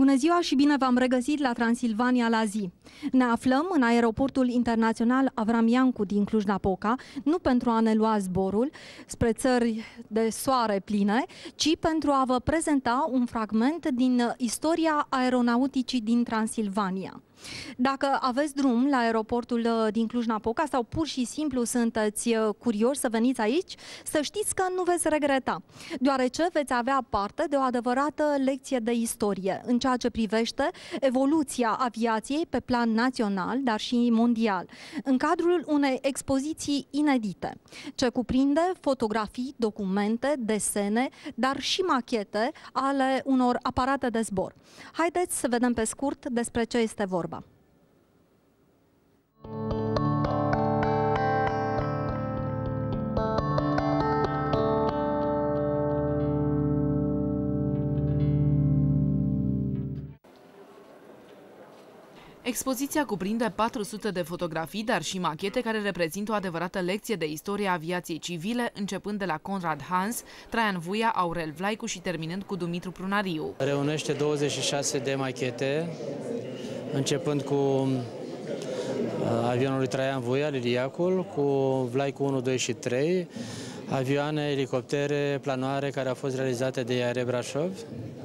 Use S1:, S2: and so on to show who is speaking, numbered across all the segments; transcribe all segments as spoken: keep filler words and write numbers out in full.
S1: Bună ziua și bine v-am regăsit la Transilvania la zi. Ne aflăm în aeroportul internațional Avram Iancu din Cluj-Napoca, nu pentru a ne lua zborul spre țări de soare pline, ci pentru a vă prezenta un fragment din istoria aeronauticii din Transilvania. Dacă aveți drum la aeroportul din Cluj-Napoca sau pur și simplu sunteți curioși să veniți aici, să știți că nu veți regreta, deoarece veți avea parte de o adevărată lecție de istorie în ceea ce privește evoluția aviației pe plan național, dar și mondial, în cadrul unei expoziții inedite, ce cuprinde fotografii, documente, desene, dar și machete ale unor aparate de zbor. Haideți să vedem pe scurt despre ce este vorba.
S2: Expoziția cuprinde patru sute de fotografii, dar și machete care reprezintă o adevărată lecție de istorie a aviației civile, începând de la Conrad Hans, Traian Vuia, Aurel Vlaicu și terminând cu Dumitru Prunariu.
S3: Reunește douăzeci și șase de machete, începând cu avionul lui Traian Vuia, Liliacul, cu Vlaicu unu, doi și trei, avioane, elicoptere, planoare care au fost realizate de I A R E Brașov.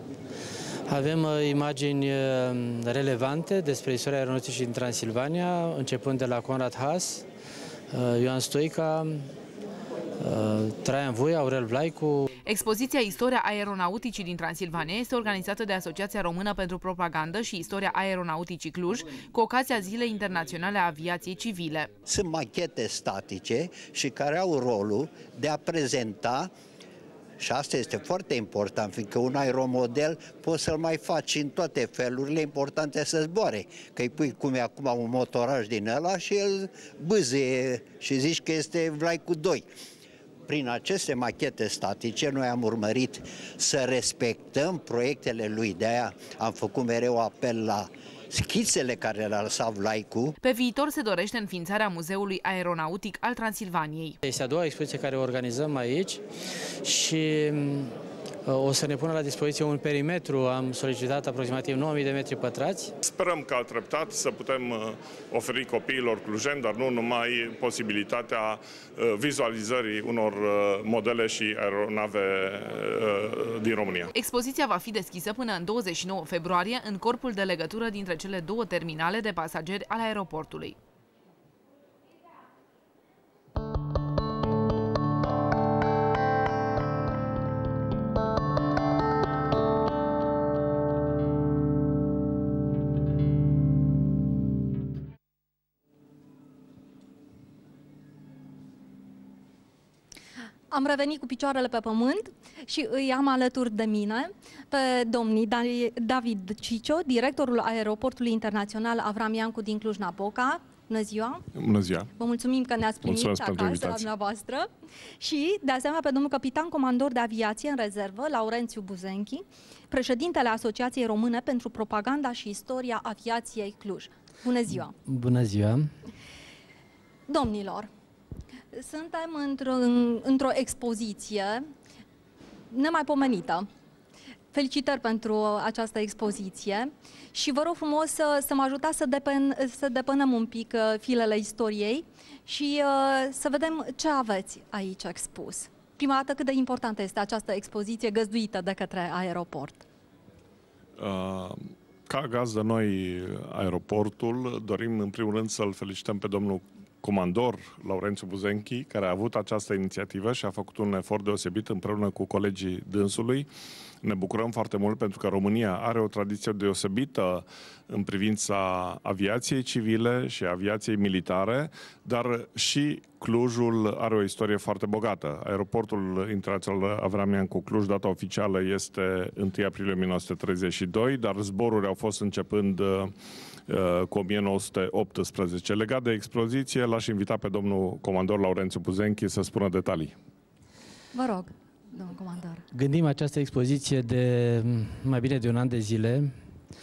S3: Avem uh, imagini uh, relevante despre istoria aeronauticii din Transilvania, începând de la Conrad Haas, uh, Ioan Stoica, uh, Traian Vuia, Aurel Vlaicu.
S2: Expoziția Istoria aeronauticii din Transilvania este organizată de Asociația Română pentru Propagandă și Istoria Aeronauticii Cluj, cu ocazia Zilei Internaționale a Aviației Civile.
S4: Sunt machete statice și care au rolul de a prezenta. Și asta este foarte important, fiindcă un aeromodel poți să-l mai faci în toate felurile, important e să zboare. Că îi pui cum e acum un motoraj din ăla și el bâzie și zici că este Vlaicu doi. Prin aceste machete statice noi am urmărit să respectăm proiectele lui, de-aia am făcut mereu apel la schițele care le-a lăsat Vlaicu.
S2: Pe viitor se dorește înființarea Muzeului Aeronautic al Transilvaniei.
S3: Este a doua expoziție care o organizăm aici și o să ne pună la dispoziție un perimetru. Am solicitat aproximativ nouă mii de metri pătrați.
S5: Sperăm ca treptat să putem oferi copiilor clujeni, dar nu numai, posibilitatea vizualizării unor modele și aeronave din România.
S2: Expoziția va fi deschisă până în douăzeci și nouă februarie în corpul de legătură dintre cele două terminale de pasageri ale aeroportului.
S1: Am revenit cu picioarele pe pământ și îi am alături de mine pe domnii David Cicio, directorul Aeroportului Internațional Avram Iancu din Cluj-Napoca. Bună ziua!
S5: Bună ziua!
S1: Vă mulțumim că ne-ați primit acasă la dumneavoastră. Și, de asemenea, pe domnul capitan comandor de aviație în rezervă, Laurențiu Buzenchi, președintele Asociației Române pentru Propaganda și Istoria Aviației Cluj. Bună ziua!
S3: Bună ziua!
S1: Domnilor, suntem într-o, într-o expoziție nemaipomenită. Felicitări pentru această expoziție și vă rog frumos să, să mă ajutați să, depen, să depănăm un pic uh, filele istoriei și uh, să vedem ce aveți aici expus. Prima dată, cât de importantă este această expoziție găzduită de către aeroport?
S5: Uh, ca gazdă noi, aeroportul, dorim în primul rând să-l felicităm pe domnul comandor Laurențiu Buzenchi, care a avut această inițiativă și a făcut un efort deosebit împreună cu colegii dânsului. Ne bucurăm foarte mult pentru că România are o tradiție deosebită în privința aviației civile și aviației militare, dar și Clujul are o istorie foarte bogată. Aeroportul Internațional Avram Iancu Cluj, data oficială este întâi aprilie o mie nouă sute treizeci și doi, dar zboruri au fost începând cu o mie nouă sute optsprezece. Legat de expoziție, l-aș invita pe domnul comandor Laurențiu Buzenchi să spună detalii.
S1: Vă rog, domnul comandor.
S3: Gândim această expoziție de mai bine de un an de zile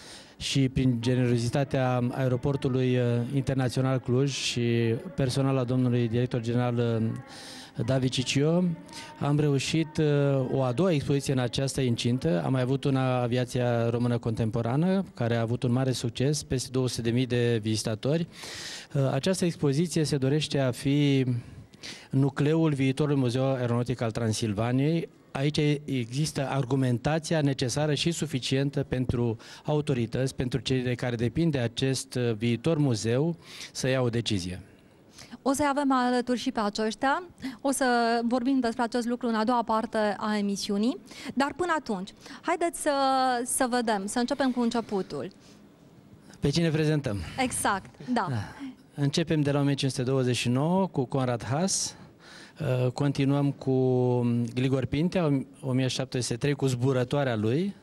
S3: și prin generozitatea Aeroportului Internațional Cluj și personal al domnului director general David Cicio, am reușit o a doua expoziție în această incintă. Am mai avut una, Aviația Română Contemporană, care a avut un mare succes, peste două sute de mii de vizitatori. Această expoziție se dorește a fi nucleul viitorului Muzeu Aeronautic al Transilvaniei. Aici există argumentația necesară și suficientă pentru autorități, pentru cei de care depinde acest viitor muzeu, să ia o decizie.
S1: O să-i avem alături și pe aceștia, o să vorbim despre acest lucru în a doua parte a emisiunii, dar până atunci, haideți să, să vedem, să începem cu începutul.
S3: Pe cine prezentăm?
S1: Exact, da. da.
S3: Începem de la o mie cinci sute douăzeci și nouă cu Conrad Haas, continuăm cu Grigor Pintea, o mie șapte sute trei, cu zburătoarea lui,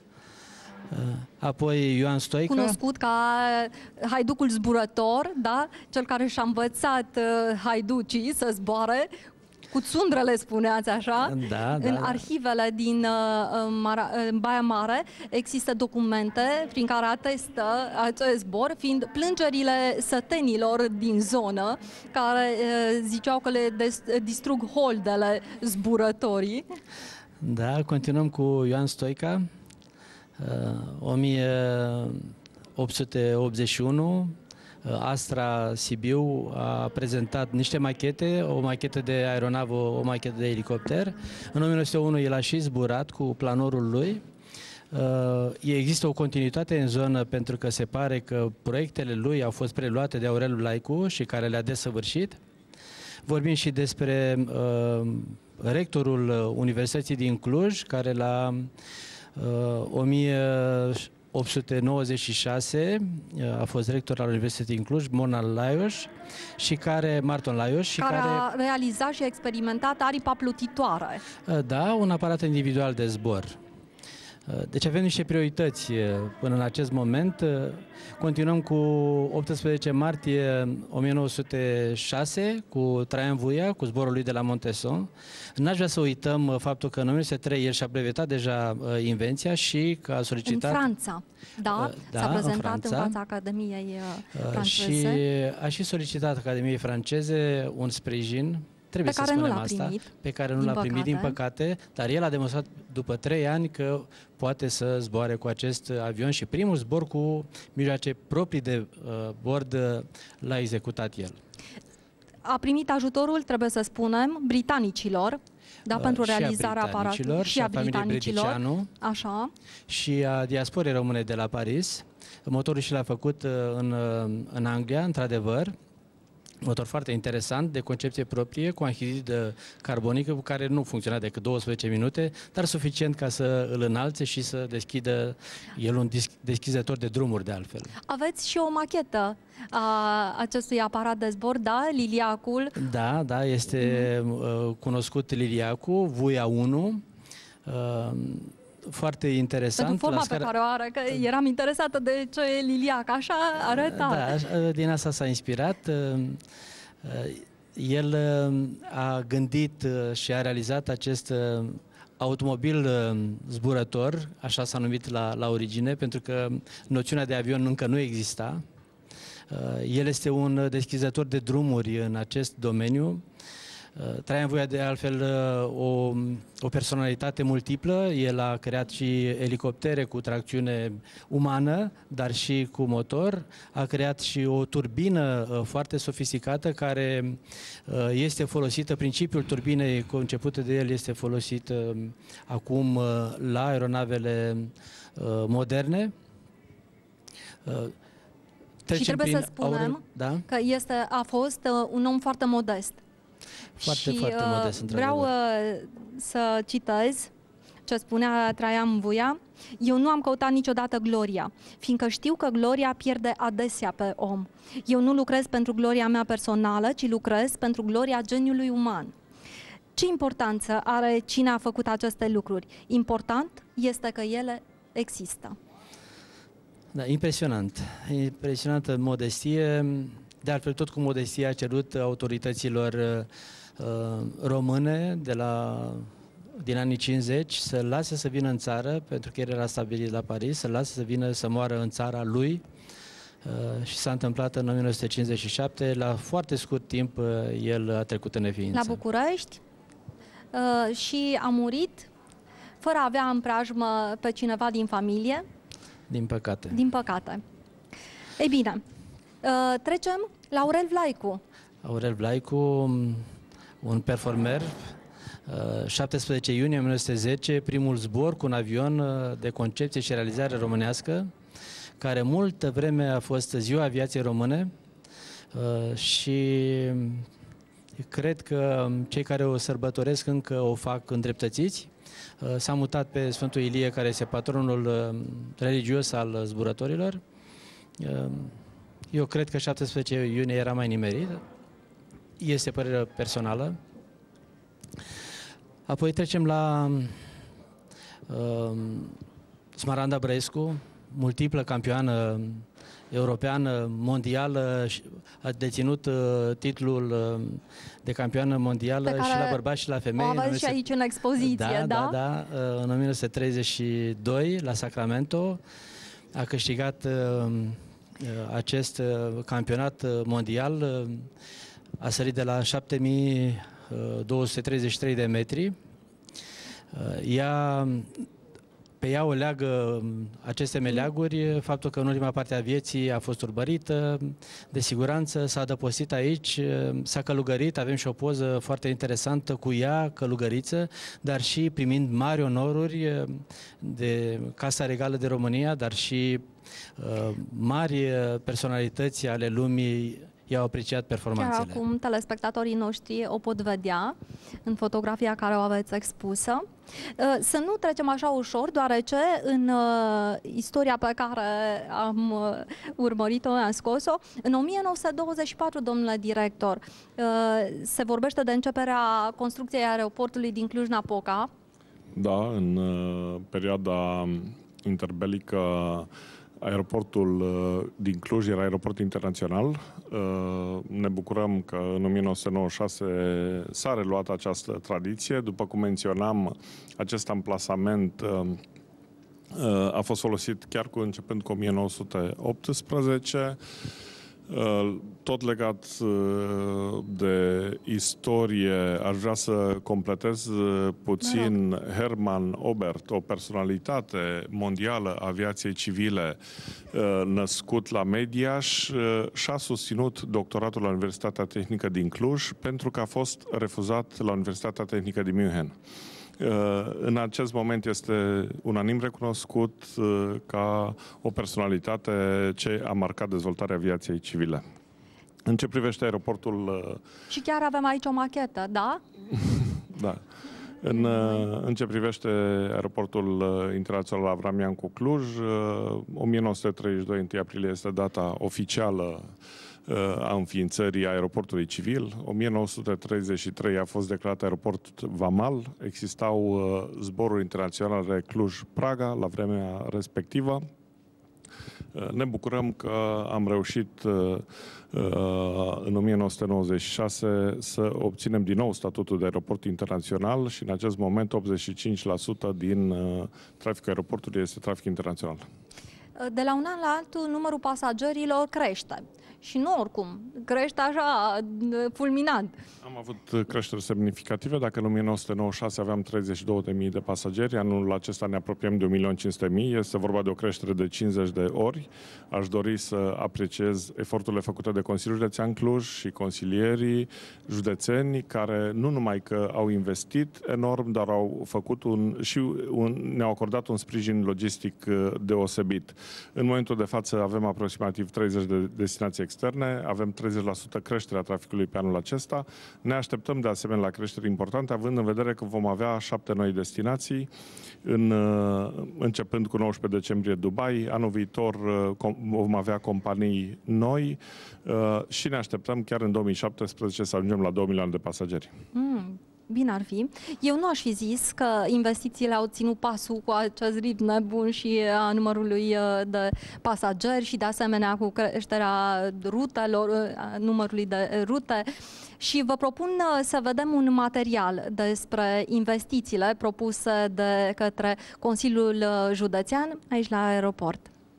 S3: apoi Ioan Stoica.
S1: Cunoscut ca haiducul zburător, da? Cel care și-a învățat haiducii să zboare, cu țundrele, spuneați așa.
S3: Da, da,
S1: în
S3: da.
S1: arhivele din uh, Baia Mare există documente prin care atestă acest zbor, fiind plângerile sătenilor din zonă, care uh, ziceau că le distrug holdele zburătorii.
S3: Da, continuăm cu Ioan Stoica, o mie opt sute optzeci și unu, Astra Sibiu a prezentat niște machete, o machetă de aeronavă, o machetă de elicopter. În o mie nouă sute unu el a și zburat cu planorul lui. Există o continuitate în zonă pentru că se pare că proiectele lui au fost preluate de Aurel Vlaicu și care le-a desăvârșit. Vorbim și despre uh, rectorul Universității din Cluj, care la o mie opt sute nouăzeci și șase a fost rector al Universității din Cluj, Marton Lajos, și care, Marton Lajos, și
S1: care,
S3: care
S1: a realizat și a experimentat aripa plutitoare.
S3: Da, un aparat individual de zbor. Deci avem niște priorități până în acest moment. Continuăm cu optsprezece martie o mie nouă sute șase cu Traian Vuia, cu zborul lui de la Montesson. N-aș vrea să uităm faptul că în o mie nouă sute trei el și-a brevetat deja invenția și că a solicitat...
S1: În Franța, da,
S3: da
S1: s-a prezentat în,
S3: Franța,
S1: în fața Academiei franceze.
S3: Și a și solicitat Academiei franceze un sprijin, trebuie
S1: pe
S3: să
S1: care
S3: spunem
S1: nu
S3: asta,
S1: primit,
S3: pe care nu l-a primit, din păcate, dar el a demonstrat după trei ani că poate să zboare cu acest avion și primul zbor cu mijloace proprii de uh, bord l-a executat el.
S1: A primit ajutorul, trebuie să spunem, britanicilor, da, uh, pentru realizarea aparatului,
S3: și a familiei Bredicianu,
S1: așa,
S3: și a diasporei române de la Paris. Motorul și l-a făcut uh, în, uh, în Anglia, într-adevăr. Motor foarte interesant, de concepție proprie, cu anhidridă carbonică, cu care nu funcționa decât douăsprezece minute, dar suficient ca să îl înalțe și să deschidă el un deschizător de drumuri, de altfel.
S1: Aveți și o machetă a acestui aparat de zbor, da? Liliacul.
S3: Da, da, este mm-hmm. cunoscut Liliacul, Vuia unu. Uh, foarte interesant.
S1: Pentru forma
S3: scară...
S1: pe care o are, că eram interesată de ce e liliac, așa arăta.
S3: Da, din asta s-a inspirat. El a gândit și a realizat acest automobil zburător, așa s-a numit la, la origine, pentru că noțiunea de avion încă nu exista. El este un deschizător de drumuri în acest domeniu. Traian Vuia, de altfel, o, o personalitate multiplă. El a creat și elicoptere cu tracțiune umană, dar și cu motor. A creat și o turbină foarte sofisticată care este folosită, principiul turbinei concepută de el este folosit acum la aeronavele moderne.
S1: Și trebuie să spunem
S3: aure... da?
S1: că este, a fost un om foarte modest.
S3: Foarte,
S1: și
S3: foarte modest,
S1: vreau uh, să citez ce spunea Traian Vuia. Eu nu am căutat niciodată gloria, fiindcă știu că gloria pierde adesea pe om. Eu nu lucrez pentru gloria mea personală, ci lucrez pentru gloria geniului uman. Ce importanță are cine a făcut aceste lucruri? Important este că ele există.
S3: Da, impresionant. Impresionantă modestie. De altfel, tot cu modestie a cerut autorităților uh, române de la din anii cincizeci să-l lase să vină în țară, pentru că el era stabilit la Paris, să-l lase să vină să moară în țara lui. Și s-a întâmplat în o mie nouă sute cincizeci și șapte, la foarte scurt timp el a trecut în neființă.
S1: La București și a murit fără a avea în preajmă pe cineva din familie.
S3: Din păcate.
S1: Din păcate. Ei bine, trecem la Aurel Vlaicu.
S3: Aurel Vlaicu, un performer, șaptesprezece iunie o mie nouă sute zece, primul zbor cu un avion de concepție și realizare românească, care multă vreme a fost Ziua Aviației Române și cred că cei care o sărbătoresc încă o fac îndreptățiți. S-a mutat pe Sfântul Ilie, care este patronul religios al zburătorilor. Eu cred că șaptesprezece iunie era mai nimerit. Este părerea personală. Apoi trecem la uh, Smaranda Bărescu, multiplă campioană europeană, mondială, a deținut uh, titlul uh, de campioană mondială și la bărbați și la femei.
S1: O aveți și aici în expoziție, da?
S3: Da, da, da. Uh, în o mie nouă sute treizeci și doi, la Sacramento, a câștigat uh, uh, acest uh, campionat mondial, uh, a sărit de la șapte mii două sute treizeci și trei de metri. Uh, ea... Pe ea o leagă aceste meleaguri, faptul că în ultima parte a vieții a fost urmărită, de siguranță s-a adăpostit aici, s-a călugărit, avem și o poză foarte interesantă cu ea, călugăriță, dar și primind mari onoruri de Casa Regală de România, dar și uh, mari personalități ale lumii i-au apreciat performanțele.
S1: Chiar acum telespectatorii noștri o pot vedea în fotografia care o aveți expusă. Să nu trecem așa ușor, deoarece în istoria pe care am urmărit-o, am scos-o, în o mie nouă sute douăzeci și patru, domnule director, se vorbește de începerea construcției aeroportului din Cluj-Napoca.
S5: Da, în perioada interbelică aeroportul din Cluj era aeroport internațional. Ne bucurăm că în o mie nouă sute nouăzeci și șase s-a reluat această tradiție. După cum menționam, acest amplasament a fost folosit chiar cu începând cu o mie nouă sute optsprezece. Tot legat de istorie, aș vrea să completez puțin Hermann Oberth, o personalitate mondială a aviației civile, născut la Mediaș, și-a susținut doctoratul la Universitatea Tehnică din Cluj pentru că a fost refuzat la Universitatea Tehnică din München. În acest moment este unanim recunoscut ca o personalitate ce a marcat dezvoltarea aviației civile. În ce privește aeroportul...
S1: Și chiar avem aici o machetă, da?
S5: Da. În, în ce privește aeroportul internațional Avram Iancu Cluj, o mie nouă sute treizeci și doi, întâi aprilie, este data oficială a înființării aeroportului civil. o mie nouă sute treizeci și trei a fost declarat aeroport vamal. Existau zboruri internaționale Cluj-Praga la vremea respectivă. Ne bucurăm că am reușit în o mie nouă sute nouăzeci și șase să obținem din nou statutul de aeroport internațional și în acest moment optzeci și cinci la sută din traficul aeroportului este trafic internațional.
S1: De la un an la altul, numărul pasagerilor crește. Și nu oricum, crește așa, fulminant.
S5: Am avut creșteri semnificative. Dacă în o mie nouă sute nouăzeci și șase aveam treizeci și două de mii de pasageri, anul acesta ne apropiem de un milion cinci sute de mii. Este vorba de o creștere de cincizeci de ori. Aș dori să apreciez eforturile făcute de Consiliul Județean Cluj și consilierii județeni, care nu numai că au investit enorm, dar au făcut un, și un, ne-au acordat un sprijin logistic deosebit. În momentul de față avem aproximativ treizeci de destinații externe, avem treizeci la sută creșterea traficului pe anul acesta. Ne așteptăm de asemenea la creșteri importante, având în vedere că vom avea șapte noi destinații, în, începând cu nouăsprezece decembrie Dubai, anul viitor vom avea companii noi și ne așteptăm chiar în două mii șaptesprezece să ajungem la două milioane de pasageri.
S1: Mm. Bine ar fi. Eu nu aș fi zis că investițiile au ținut pasul cu acest ritm nebun și a numărului de pasageri și de asemenea cu creșterea rutelor, a numărului de rute. Și vă propun să vedem un material despre investițiile propuse de către Consiliul Județean aici la aeroport.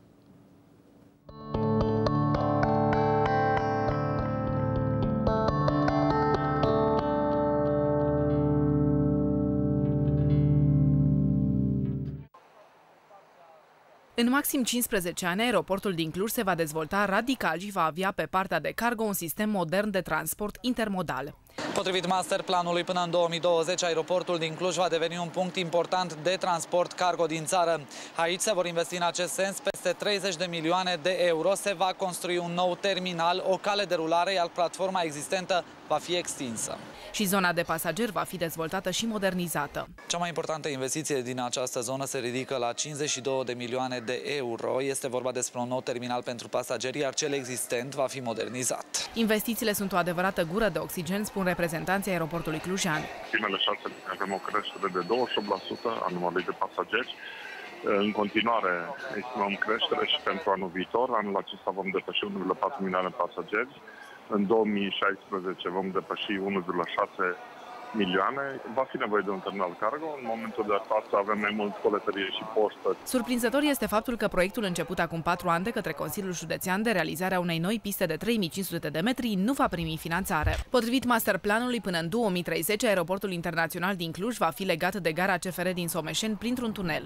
S2: În maxim cincisprezece ani, aeroportul din Cluj se va dezvolta radical și va avea pe partea de cargo un sistem modern de transport intermodal.
S6: Potrivit masterplanului, până în două mii douăzeci, aeroportul din Cluj va deveni un punct important de transport cargo din țară. Aici se vor investi în acest sens peste treizeci de milioane de euro, se va construi un nou terminal, o cale de rulare, iar platforma existentă va fi extinsă.
S2: Și zona de pasageri va fi dezvoltată și modernizată.
S6: Cea mai importantă investiție din această zonă se ridică la cincizeci și două de milioane de euro. Este vorba despre un nou terminal pentru pasageri, iar cel existent va fi modernizat.
S2: Investițiile sunt o adevărată gură de oxigen, spun reprezentanții aeroportului clujean.
S5: Primele șase luni avem o creștere de douăzeci și opt la sută a numărului de pasageri. În continuare estimăm creștere și pentru anul viitor. Anul acesta vom depăși unu virgulă patru milioane de pasageri. În două mii șaisprezece vom depăși unu virgulă șase milioane. Va fi nevoie de un terminal cargo. În momentul de față avem mai mult coletărie și poștă.
S2: Surprinzător este faptul că proiectul început acum patru ani de către Consiliul Județean de realizarea unei noi piste de trei mii cinci sute de metri nu va primi finanțare. Potrivit masterplanului, până în două mii treizeci, aeroportul internațional din Cluj va fi legat de gara C F R din Someșeni printr-un tunel.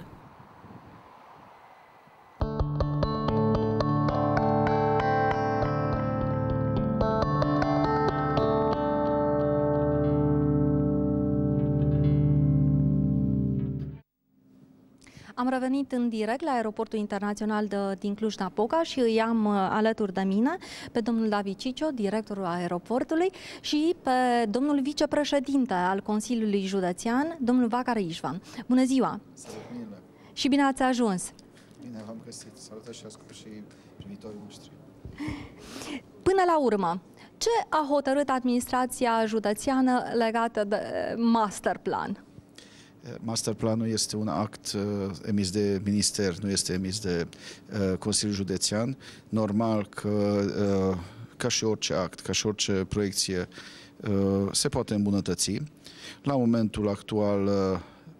S1: Am revenit în direct la aeroportul internațional de, din Cluj-Napoca și îi am alături de mine pe domnul David Cicio, directorul aeroportului, și pe domnul vicepreședinte al Consiliului Județean, domnul Vacar Ișvan. Bună ziua!
S7: Salut, bine!
S1: Și bine ați ajuns!
S7: Bine v-am găsit! Salutări și ascult și privitorii noștri!
S1: Până la urmă, ce a hotărât administrația județeană legată de masterplan?
S7: Masterplanul este un act uh, emis de minister, nu este emis de uh, Consiliul Județean. Normal că, uh, ca și orice act, ca și orice proiecție, uh, se poate îmbunătăți. La momentul actual, uh,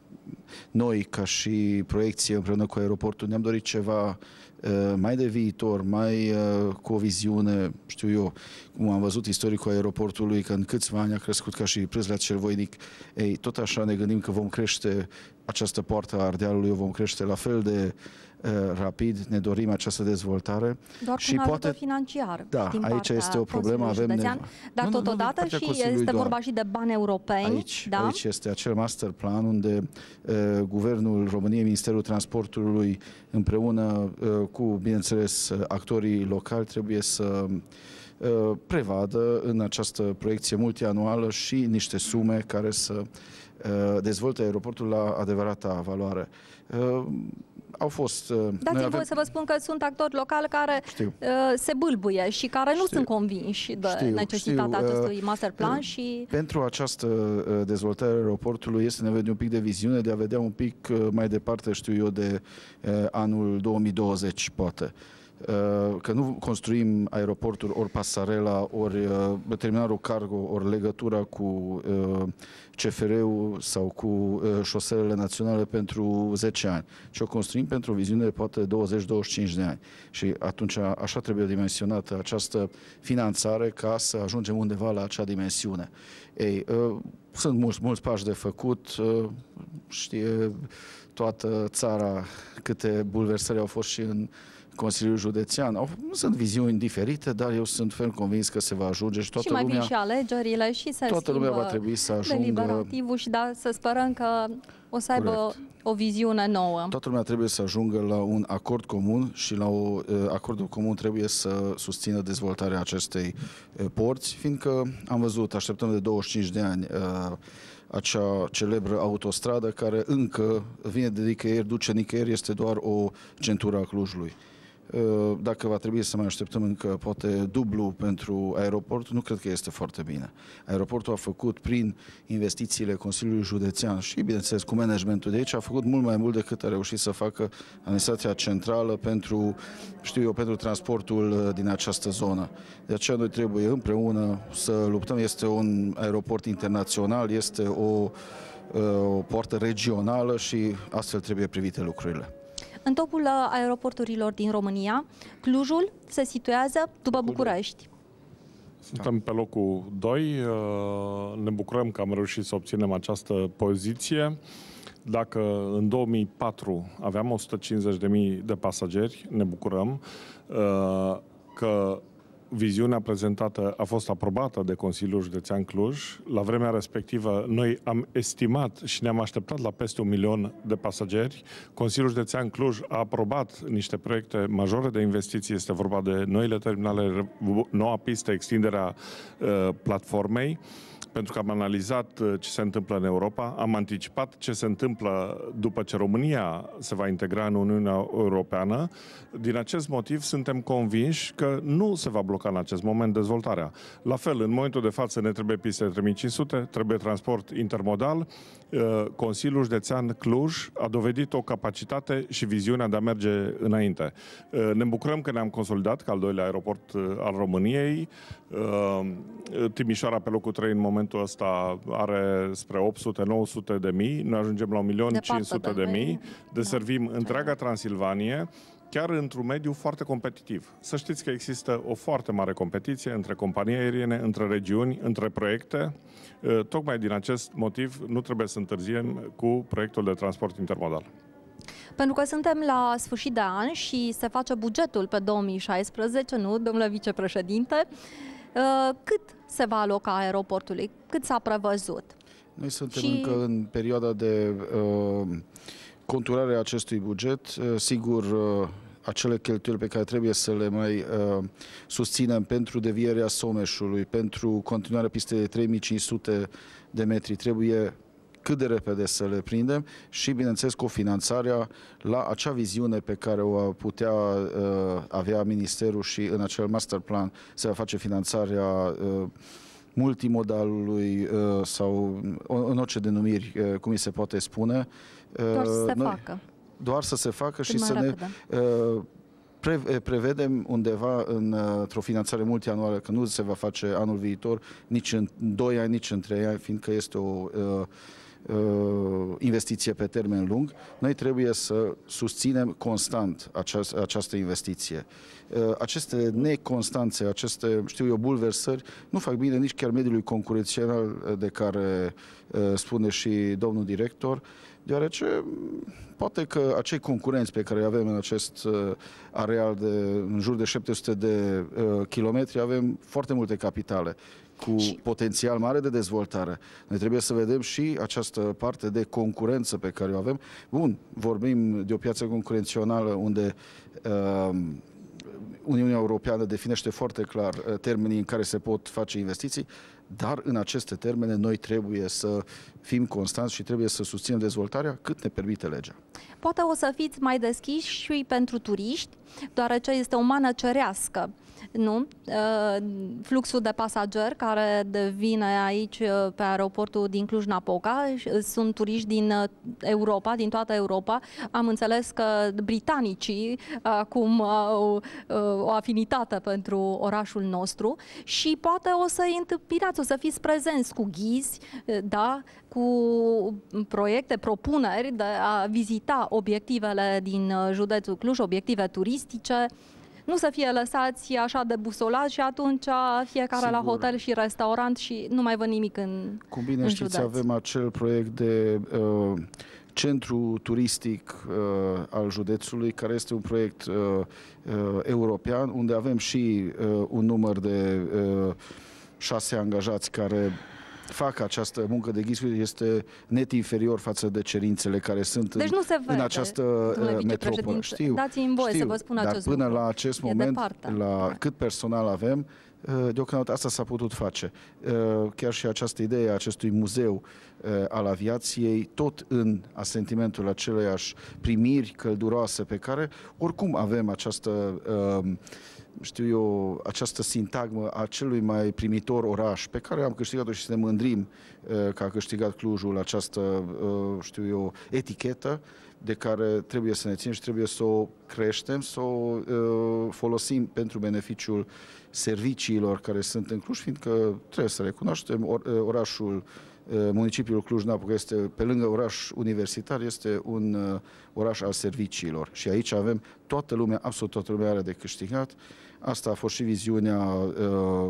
S7: noi, ca și proiecție împreună cu aeroportul, ne-am dorit ceva uh, mai de viitor, mai uh, cu o viziune, știu eu, cum am văzut istoricul aeroportului, că în câțiva ani a crescut ca și Prâslea cel Voinic. Ei, tot așa ne gândim că vom crește această poartă a Ardealului, o vom crește la fel de uh, rapid, ne dorim această dezvoltare.
S1: Doar
S7: și
S1: cu un
S7: poate,
S1: ajutor financiar.
S7: da,
S1: din
S7: aici este o problemă, avem nevoie.
S1: Dar nu, totodată nu, nu, și este doar. vorba și de bani europeni.
S7: Aici,
S1: da?
S7: aici este acel master plan unde uh, Guvernul României, Ministerul Transportului, împreună uh, cu, bineînțeles, actorii locali, trebuie să uh, prevadă în această proiecție multianuală și niște sume care să uh, dezvolte aeroportul la adevărata valoare. Uh, au fost... Uh,
S1: Dați-mi avem... voie să vă spun că sunt actori locali care uh, se bâlbuie și care nu știu. sunt convinși de știu, necesitatea știu. acestui masterplan uh, și...
S7: Pentru această uh, dezvoltare a aeroportului este nevoie de un pic de viziune, de a vedea un pic uh, mai departe, știu eu, de uh, anul două mii douăzeci, poate. Că nu construim aeroporturi, ori pasarela, ori terminalul cargo, ori legătura cu C F R-ul sau cu șoselele naționale pentru zece ani, ci o construim pentru o viziune de poate douăzeci douăzeci și cinci de ani. Și atunci așa trebuie dimensionată această finanțare ca să ajungem undeva la acea dimensiune. Ei, sunt mulți, mulți pași de făcut, știe toată țara câte bulversări au fost și în Consiliul Județean. Au, sunt viziuni diferite, dar eu sunt ferm convins că se va ajunge și toată
S1: și mai
S7: lumea...
S1: vin și alegerile și se
S7: toată lumea va trebui să ajungă...
S1: deliberativul și da, să sperăm că o să aibă Corect. o viziune nouă.
S7: Toată lumea trebuie să ajungă la un acord comun și la o, acordul comun trebuie să susțină dezvoltarea acestei porți, fiindcă am văzut, așteptăm de douăzeci și cinci de ani acea celebră autostradă care încă vine de nicăieri, duce nicăieri, este doar o centură a Clujului. Dacă va trebui să mai așteptăm încă poate dublu pentru aeroport, nu cred că este foarte bine. Aeroportul a făcut prin investițiile Consiliului Județean și, bineînțeles, cu managementul de aici, a făcut mult mai mult decât a reușit să facă administrația centrală pentru, știu eu, pentru transportul din această zonă. De aceea noi trebuie împreună să luptăm. Este un aeroport internațional, este o, o poartă regională și astfel trebuie privite lucrurile.
S1: În topul aeroporturilor din România, Clujul se situează după București.
S5: Suntem pe locul doi. Ne bucurăm că am reușit să obținem această poziție. Dacă în două mii patru aveam o sută cincizeci de mii de pasageri, ne bucurăm că viziunea prezentată a fost aprobată de Consiliul Județean Cluj. La vremea respectivă, noi am estimat și ne-am așteptat la peste un milion de pasageri. Consiliul Județean Cluj a aprobat niște proiecte majore de investiții. Este vorba de noile terminale, noua pistă, extinderea uh, platformei, pentru că am analizat ce se întâmplă în Europa, am anticipat ce se întâmplă după ce România se va integra în Uniunea Europeană. Din acest motiv suntem convinși că nu se va bloca în acest moment dezvoltarea. La fel, în momentul de față ne trebuie piste trei mii cinci sute, trebuie transport intermodal. Consiliul Județean Cluj a dovedit o capacitate și viziunea de a merge înainte. Ne bucurăm că ne-am consolidat ca al doilea aeroport al României. Timișoara pe locul trei în momentul ăsta are spre opt sute nouă sute de mii. Noi ajungem la un milion cinci sute de mii. Deservim da. întreaga Transilvanie, chiar într-un mediu foarte competitiv. Să știți că există o foarte mare competiție între companii aeriene, între regiuni, între proiecte. Tocmai din acest motiv nu trebuie să întârziem cu proiectul de transport intermodal.
S1: Pentru că suntem la sfârșit de an și se face bugetul pe două mii șaisprezece, nu, domnule vicepreședinte? Cât se va aloca aeroportului? Cât s-a prevăzut?
S7: Noi suntem
S1: și...
S7: încă în perioada de uh, conturare a acestui buget. Uh, sigur, uh, acele cheltuieli pe care trebuie să le mai uh, susținem pentru devierea Someșului, pentru continuarea pistei de trei mii cinci sute de metri, trebuie cât de repede să le prindem și, bineînțeles, cofinanțarea la acea viziune pe care o va putea uh, avea Ministerul și în acel master plan se va face finanțarea uh, multimodalului uh, sau în orice denumiri, uh, cum îi se poate spune.
S1: Uh, doar să se
S7: noi,
S1: facă.
S7: Doar să se facă și să
S1: repede.
S7: ne... Uh, prevedem undeva într-o finanțare multianuală, că nu se va face anul viitor, nici în doi ani, nici în trei ani, fiindcă este o uh, investiție pe termen lung. Noi trebuie să susținem constant această, această investiție. Aceste neconstanțe, aceste, știu eu, bulversări nu fac bine nici chiar mediului concurențial de care spune și domnul director, deoarece poate că acei concurenți pe care îi avem în acest areal de în jur de șapte sute de kilometri, avem foarte multe capitale cu și... potențial mare de dezvoltare. Noi trebuie să vedem și această parte de concurență pe care o avem. Bun, vorbim de o piață concurențională unde uh, Uniunea Europeană definește foarte clar uh, termenii în care se pot face investiții, dar în aceste termene noi trebuie să fim constanți și trebuie să susținem dezvoltarea cât ne permite legea.
S1: Poate o să fiți mai deschiși și pentru turiști, deoarece este o mană cerească. Nu? Fluxul de pasageri care vine aici pe aeroportul din Cluj-Napoca sunt turiști din Europa, din toată Europa. Am înțeles că britanicii acum au o afinitate pentru orașul nostru și poate o să-i întâmpinați, o să fiți prezenți cu ghizi, da, cu proiecte, propuneri de a vizita obiectivele din județul Cluj, obiective turistice. Nu să fie lăsați așa de busolați și atunci fiecare Sigur. la hotel și restaurant și nu mai văd nimic în
S7: Cum bine
S1: în
S7: știți,
S1: județ.
S7: avem acel proiect de uh, centru turistic uh, al județului, care este un proiect uh, uh, european, unde avem și uh, un număr de uh, șase angajați care facă această muncă de ghizuire este net inferior față de cerințele care sunt
S1: deci
S7: în,
S1: nu se vede,
S7: în această metropolă.
S1: Știu, dați-mi voie
S7: știu,
S1: să vă spun
S7: dar
S1: acest
S7: până
S1: lucru.
S7: la acest
S1: E
S7: moment,
S1: departe.
S7: la cât personal avem, deocamdată asta s-a putut face. Chiar și această idee a acestui muzeu al aviației, tot în asentimentul aceleiași primiri călduroase pe care oricum avem această, știu eu, această sintagmă a celui mai primitor oraș pe care am câștigat-o și să ne mândrim că a câștigat Clujul această, știu eu, etichetă de care trebuie să ne ținem și trebuie să o creștem, să o folosim pentru beneficiul serviciilor care sunt în Cluj, fiindcă trebuie să recunoaștem, orașul, municipiul Cluj-Napoca este, pe lângă oraș universitar, este un oraș al serviciilor și aici avem toată lumea, absolut toată lumea are de câștigat. Asta a fost și viziunea uh,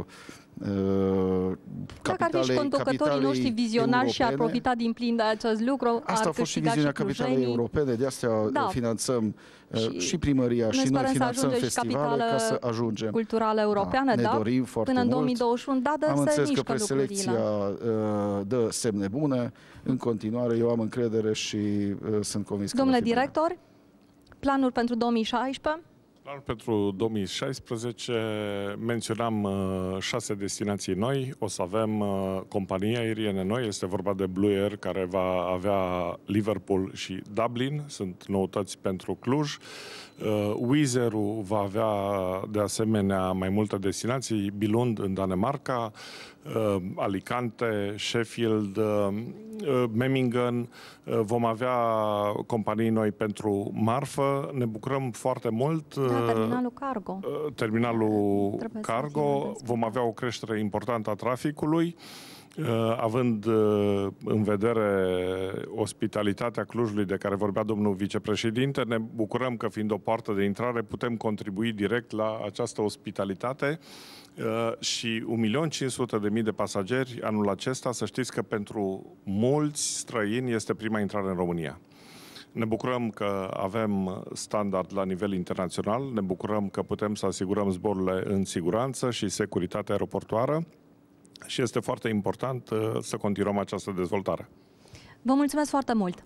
S7: uh,
S1: Dacă ar fi și conducătorii noștri vizionari și ar profita din plin de acest lucru,
S7: asta a fost și viziunea capitalei europene, de asta da. finanțăm și, și primăria și noi finanțăm festivale ca să ajungem.
S1: Culturală europeană,
S7: da, ne
S1: da?
S7: dorim foarte
S1: Până în
S7: mult.
S1: două mii douăzeci și unu, da, dar
S7: am înțeles că
S1: preselecția
S7: preselecția dă semne bune. În continuare, eu am încredere și uh, sunt convins că
S1: Domnule director, bine. Planuri pentru două mii șaisprezece?
S5: Planul pentru două mii șaisprezece menționam uh, șase destinații noi. O să avem uh, companii aeriene noi. Este vorba de Blue Air, care va avea Liverpool și Dublin. Sunt noutăți pentru Cluj. Uh, Wizz Air-ul va avea de asemenea mai multe destinații. Billund în Danemarca, uh, Alicante, Sheffield, uh, uh, Memmingen. Uh, vom avea companii noi pentru marfă. Ne bucurăm foarte mult.
S1: Da, terminalul cargo.
S5: Uh, terminalul Trebuie cargo. Vom avea o creștere importantă a traficului. Uh, având uh, în vedere ospitalitatea Clujului de care vorbea domnul vicepreședinte, ne bucurăm că, fiind o poartă de intrare, putem contribui direct la această ospitalitate uh, și un milion cinci sute de mii de pasageri anul acesta. Să știți că pentru mulți străini este prima intrare în România. Ne bucurăm că avem standard la nivel internațional, ne bucurăm că putem să asigurăm zborurile în siguranță și securitate aeroportuară. Și este foarte important uh, să continuăm această dezvoltare.
S1: Vă mulțumesc foarte mult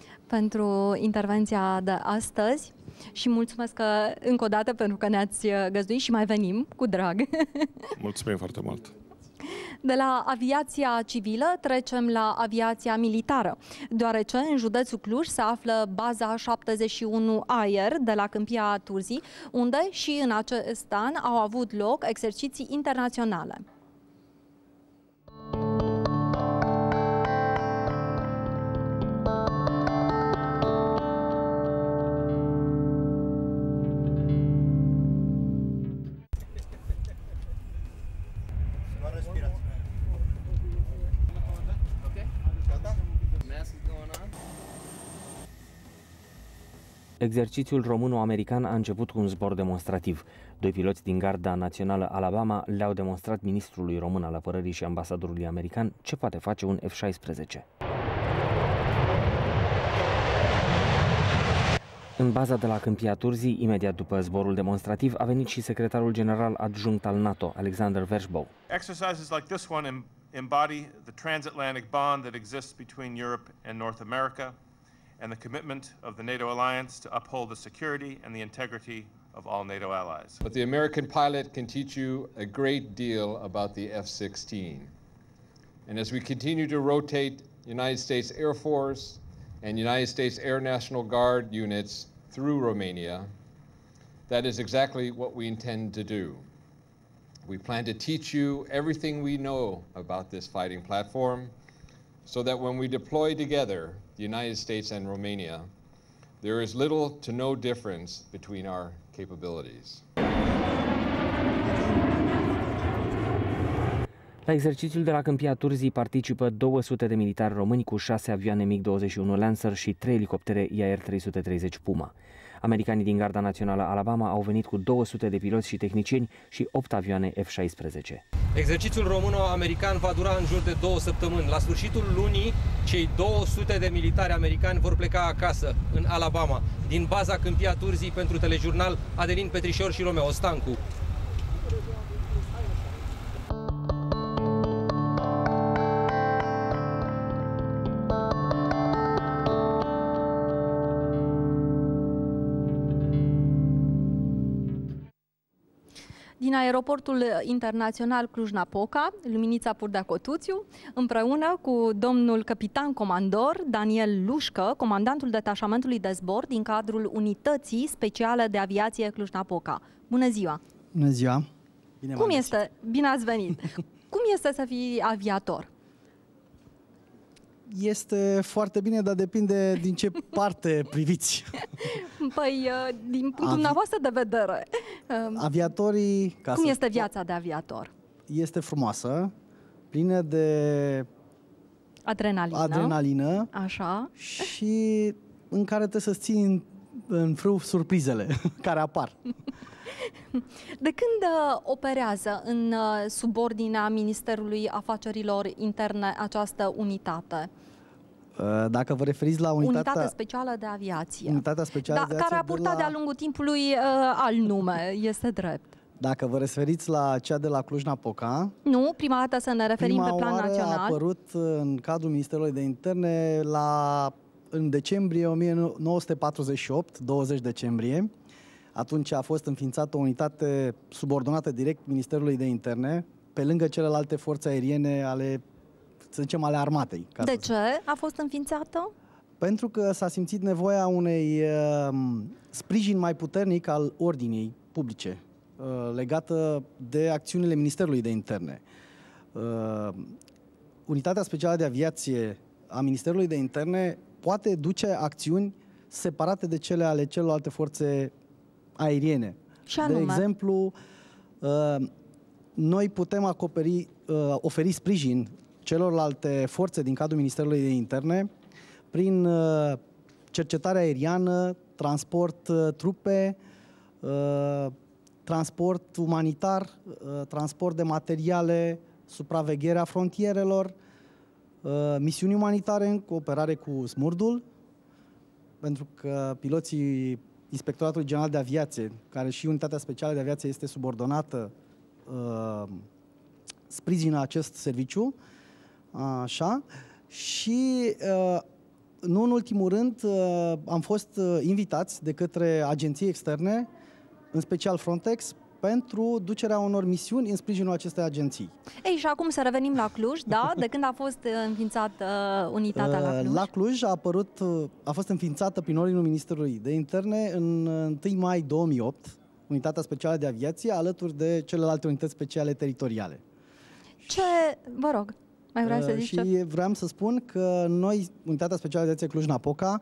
S1: pentru intervenția de astăzi și mulțumesc că, încă o dată pentru că ne-ați găzduit și mai venim cu drag.
S5: Mulțumim foarte mult!
S1: De la aviația civilă trecem la aviația militară, deoarece în județul Cluj se află baza șaptezeci și unu Aer de la Câmpia Turzii, unde și în acest an au avut loc exerciții internaționale.
S8: Exercițiul româno-american a început cu un zbor demonstrativ. Doi piloți din Garda Națională Alabama le-au demonstrat ministrului român al apărării și ambasadorului american ce poate face un F șaisprezece. În baza de la Câmpia Turzii, imediat după zborul demonstrativ, a venit și secretarul general adjunct al NATO, Alexander Vershbow.
S9: Exercises like this one embody the transatlantic bond that exists between Europe and North America and the commitment of the NATO alliance to uphold the security and the integrity of all NATO allies.
S10: But the American pilot can teach you a great deal about the F sixteen. And as we continue to rotate United States Air Force and United States Air National Guard units through Romania, that is exactly what we intend to do. We plan to teach you everything we know about this fighting platform so that when we deploy together, the United States and Romania, there is little to no difference between our capabilities.
S8: La exercițiul de la Câmpia Turzii participă două sute de militari români cu șase avioane MiG douăzeci și unu Lancer și trei elicoptere I A R trei sute treizeci Puma. Americanii din Garda Națională Alabama au venit cu două sute de piloți și tehnicieni și opt avioane F șaisprezece.
S11: Exercițiul româno-american va dura în jur de două săptămâni. La sfârșitul lunii, cei două sute de militari americani vor pleca acasă, în Alabama, din baza Câmpia Turzii. Pentru telejurnal, Adelin Petrișor și Romeo Stancu.
S1: din aeroportul internațional Cluj-Napoca, Luminița Purdea-Cotuțiu, împreună cu domnul capitan comandor Daniel Lușcă, comandantul detașamentului de zbor din cadrul Unității Speciale de Aviație Cluj-Napoca. Bună ziua!
S12: Bună ziua! Bine
S1: Cum este? Bine ați venit! Cum este să fii aviator?
S12: Este foarte bine, dar depinde din ce parte priviți.
S1: Păi, din punctul Avi... dumneavoastră de vedere.
S12: Aviatorii... Ca
S1: Cum
S12: să...
S1: este viața de aviator?
S12: Este frumoasă, plină de
S1: adrenalină,
S12: adrenalină
S1: așa,
S12: și în care trebuie să-ți ții în, în frâu surprizele care apar.
S1: De când uh, operează în uh, subordinea Ministerului Afacerilor Interne această unitate?
S12: Uh, dacă vă referiți la unitatea...
S1: Unitate Specială de Aviație.
S12: Unitatea Specială
S1: da,
S12: de Aviație
S1: care a purtat de-a
S12: de la...
S1: lungul timpului uh, alt nume, este drept.
S12: Dacă vă referiți la cea de la Cluj-Napoca...
S1: Nu, prima dată să ne referim pe plan național.
S12: Prima oară a apărut în cadrul Ministerului de Interne la, în decembrie o mie nouă sute patruzeci și opt, douăzeci decembrie. Atunci a fost înființată o unitate subordonată direct Ministerului de Interne, pe lângă celelalte forțe aeriene ale, să zicem, ale armatei. Ca
S1: de
S12: să
S1: ce a fost înființată?
S12: Pentru că s-a simțit nevoia unei uh, sprijin mai puternic al ordinii publice, uh, legată de acțiunile Ministerului de Interne. Uh, Unitatea Specială de Aviație a Ministerului de Interne poate duce acțiuni separate de cele ale celelalte forțe aeriene.
S1: Și anume?
S12: De exemplu, noi putem acoperi, oferi sprijin celorlalte forțe din cadrul Ministerului de Interne prin cercetare aeriană, transport trupe, transport umanitar, transport de materiale, supravegherea frontierelor, misiuni umanitare în cooperare cu SMURD-ul, pentru că piloții Inspectoratul General de Aviație, care și Unitatea Specială de Aviație este subordonată, uh, sprijină acest serviciu, așa, și uh, nu în ultimul rând uh, am fost uh, invitați de către agenții externe, în special Frontex, pentru ducerea unor misiuni în sprijinul acestei agenții.
S1: Ei, și acum să revenim la Cluj, da? De când a fost înființată uh, unitatea la Cluj?
S12: La Cluj a apărut, a fost înființată prin ordinul Ministerului de Interne în întâi mai două mii opt, Unitatea Specială de Aviație, alături de celelalte unități speciale teritoriale.
S1: Ce, vă rog, mai vreau să zic
S12: Și
S1: ce?
S12: vreau să spun că noi, Unitatea Specială de Aviație Cluj-Napoca,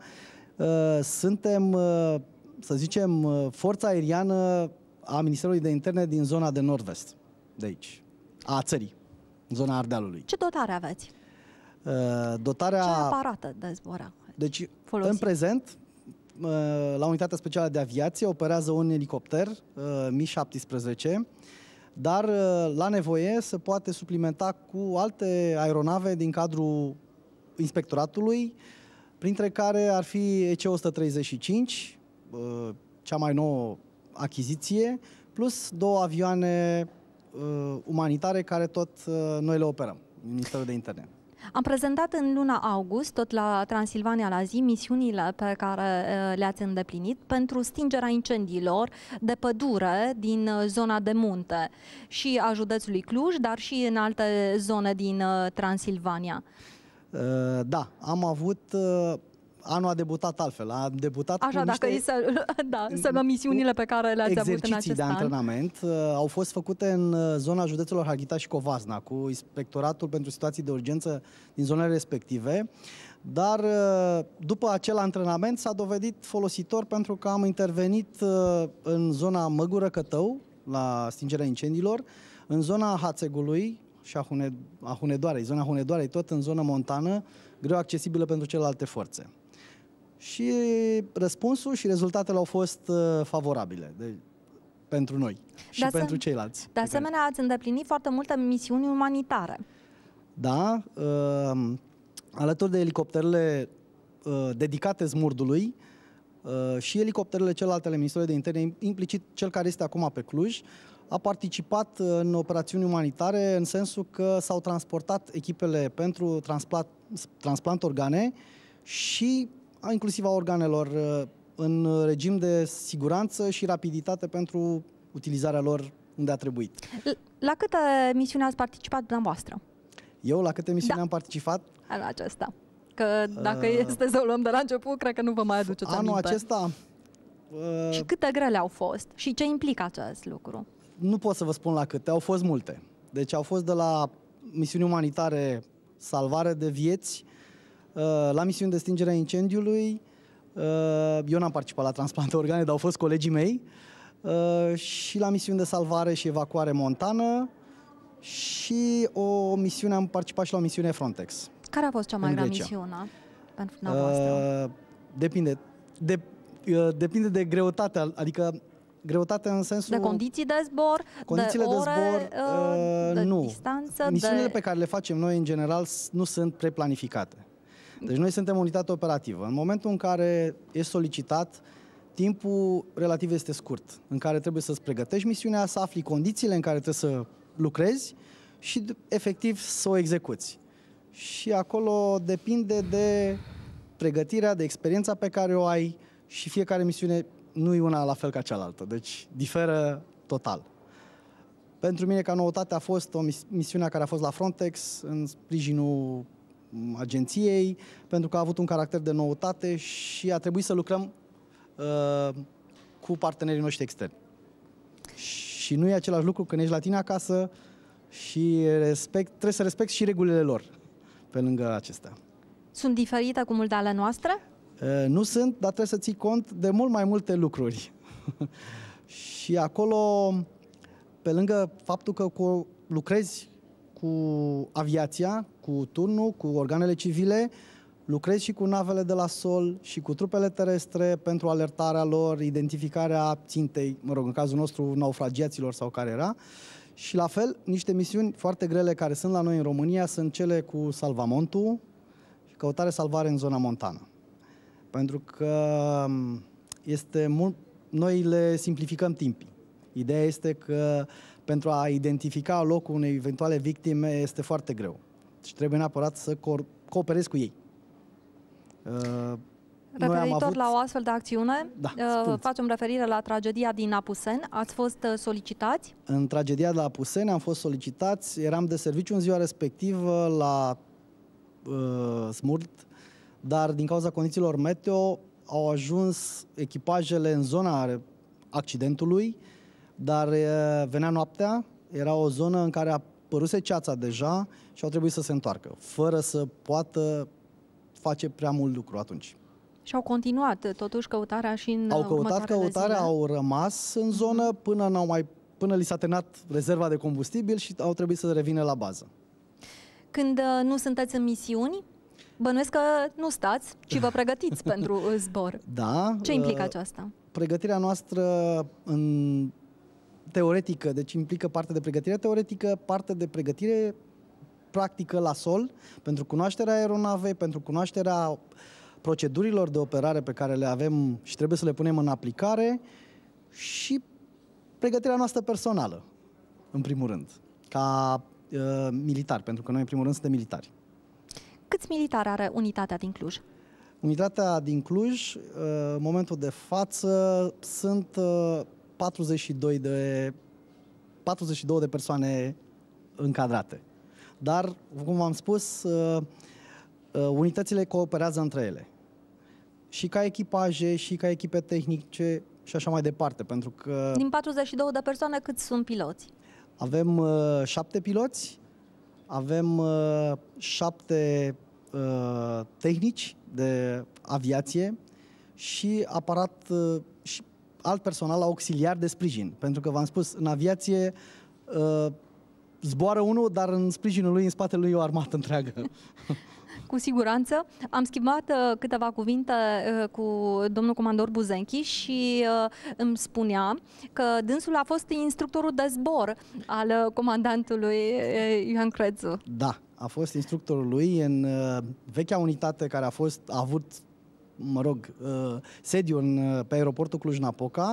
S12: suntem, să zicem, forța aeriană a Ministerului de Interne din zona de nord-vest, de aici, a țării, în zona Ardealului.
S1: Ce dotare aveți?
S12: Uh, dotarea...
S1: Ce aparată de zbor?
S12: Deci,
S1: folosit?
S12: În prezent, uh, la Unitatea Specială de Aviație operează un elicopter uh, Mi șaptesprezece, dar uh, la nevoie se poate suplimenta cu alte aeronave din cadrul inspectoratului, printre care ar fi E C o sută treizeci și cinci, uh, cea mai nouă achiziție, plus două avioane uh, umanitare care tot uh, noi le operăm, Ministerul de Interne.
S1: Am prezentat în luna august, tot la Transilvania la zi, misiunile pe care uh, le-ați îndeplinit pentru stingerea incendiilor de pădure din uh, zona de munte și a județului Cluj, dar și în alte zone din uh, Transilvania.
S12: Uh, da, am avut... Uh, Anul a debutat altfel, a debutat
S1: Așa,
S12: cu
S1: dacă
S12: niște
S1: e să, da, să luăm misiunile pe care le-ați avut în acest
S12: exerciții de
S1: an.
S12: antrenament. Uh, au fost făcute în uh, zona județelor Harghita și Covasna, cu Inspectoratul pentru Situații de Urgență din zonele respective, dar uh, după acel antrenament s-a dovedit folositor pentru că am intervenit uh, în zona Măgură-Cătău, la stingerea incendiilor, în zona Hațegului și a, Hune, a Hunedoarei, zona Hunedoarei, tot în zonă montană, greu accesibilă pentru celelalte forțe. Și răspunsul și rezultatele au fost uh, favorabile de, pentru noi și
S1: de
S12: pentru ceilalți.
S1: De asemenea, ați îndeplinit foarte multe misiuni umanitare.
S12: Da, uh, alături de elicopterele uh, dedicate SMURD-ului uh, și elicopterele celelalte ale Ministerului de Interne, implicit cel care este acum pe Cluj, a participat în operațiuni umanitare în sensul că s-au transportat echipele pentru transplant, transplant organe și inclusiv a organelor în regim de siguranță și rapiditate pentru utilizarea lor unde a trebuit.
S1: La câte misiuni ați participat dumneavoastră?
S12: Eu la câte misiuni
S1: da.
S12: am participat?
S1: Anul acesta. Că dacă uh, este să o luăm de la început, cred că nu vă mai aduceți
S12: anul
S1: aminte.
S12: acesta... Uh,
S1: și câte grele au fost? Și ce implică acest lucru?
S12: Nu pot să vă spun la câte, au fost multe. Deci au fost de la misiuni umanitare, salvare de vieți, uh, la misiuni de stingere a incendiului. Uh, eu n-am participat la transplante organe, dar au fost colegii mei. Uh, și la misiuni de salvare și evacuare montană. Și o misiune, am participat și la o misiune Frontex.
S1: Care a fost cea mai grea misiune pentru dumneavoastră? Uh,
S12: depinde. De, uh, depinde de greutate, adică greutate în sensul...
S1: De condiții de zbor,
S12: condițiile
S1: de ore,
S12: de zbor, uh,
S1: de
S12: nu.
S1: distanță,
S12: Misiunile
S1: de...
S12: pe care le facem noi, în general, nu sunt preplanificate. Deci noi suntem unitate operativă. În momentul în care ești solicitat, timpul relativ este scurt, în care trebuie să-ți pregătești misiunea, să afli condițiile în care trebuie să lucrezi și, efectiv, să o execuți. Și acolo depinde de pregătirea, de experiența pe care o ai și fiecare misiune nu e una la fel ca cealaltă, deci diferă total. Pentru mine, ca noutate, a fost o misiune care a fost la Frontex, în sprijinul agenției, pentru că a avut un caracter de noutate și a trebuit să lucrăm uh, cu partenerii noștri externi. Și nu e același lucru când ești la tine acasă și respect, trebuie să respecti și regulile lor, pe lângă acestea.
S1: Sunt diferite cu multe ale noastre?
S12: Uh, nu sunt, dar trebuie să ții cont de mult mai multe lucruri. Și acolo, pe lângă faptul că cu, lucrezi cu aviația, cu turnul, cu organele civile, lucrezi și cu navele de la sol și cu trupele terestre pentru alertarea lor, identificarea țintei, mă rog, în cazul nostru, naufragiaților sau care era. Și la fel, niște misiuni foarte grele care sunt la noi în România sunt cele cu salvamontul și căutare-salvare în zona montană. Pentru că este mult, noi le simplificăm timpii. Ideea este că pentru a identifica locul unei eventuale victime este foarte greu. Și trebuie neapărat să co- cooperezi cu ei.
S1: Uh, Referitor avut... la o astfel de acțiune,
S12: da,
S1: uh, facem referire la tragedia din Apuseni. Ați fost uh, solicitați?
S12: În tragedia de la Apuseni am fost solicitați. Eram de serviciu în ziua respectivă la uh, Smurt, dar din cauza condițiilor meteo au ajuns echipajele în zona accidentului, dar uh, venea noaptea, era o zonă în care a păruse ceața deja și au trebuit să se întoarcă, fără să poată face prea mult lucru atunci.
S1: Și au continuat totuși căutarea și în
S12: Au căutat căutarea,
S1: zile.
S12: au rămas în zonă până, n-au mai, până li s-a terminat rezerva de combustibil și au trebuit să revină la bază.
S1: Când uh, nu sunteți în misiuni, bănuiesc că nu stați, ci vă pregătiți pentru zbor.
S12: Da.
S1: Ce implică
S12: uh,
S1: aceasta?
S12: Pregătirea noastră în teoretică, deci implică parte de pregătire teoretică, parte de pregătire practică la sol, pentru cunoașterea aeronavei, pentru cunoașterea procedurilor de operare pe care le avem și trebuie să le punem în aplicare și pregătirea noastră personală, în primul rând, ca uh, militar, pentru că noi în primul rând suntem militari.
S1: Câți militari are unitatea din Cluj?
S12: Unitatea din Cluj, uh, în momentul de față, sunt uh, patruzeci și două de, patruzeci și două de persoane încadrate. Dar, cum am spus, uh, uh, unitățile cooperează între ele. Și ca echipaje, și ca echipe tehnice, și așa mai departe, pentru că...
S1: Din patruzeci și două de persoane, câți sunt piloți?
S12: Avem uh, șapte piloți, avem uh, șapte uh, tehnici de aviație și aparat uh, și alt personal auxiliar de sprijin. Pentru că, v-am spus, în aviație uh, zboară unul, dar în sprijinul lui, în spatele lui, e o armată întreagă.
S1: Cu siguranță. Am schimbat uh, câteva cuvinte uh, cu domnul comandor Buzenchi și uh, îmi spunea că dânsul a fost instructorul de zbor al uh, comandantului uh, Ioan Crețu.
S12: Da, a fost instructorul lui în uh, vechea unitate care a fost a avut, mă rog, uh, sediu în, uh, pe aeroportul Cluj-Napoca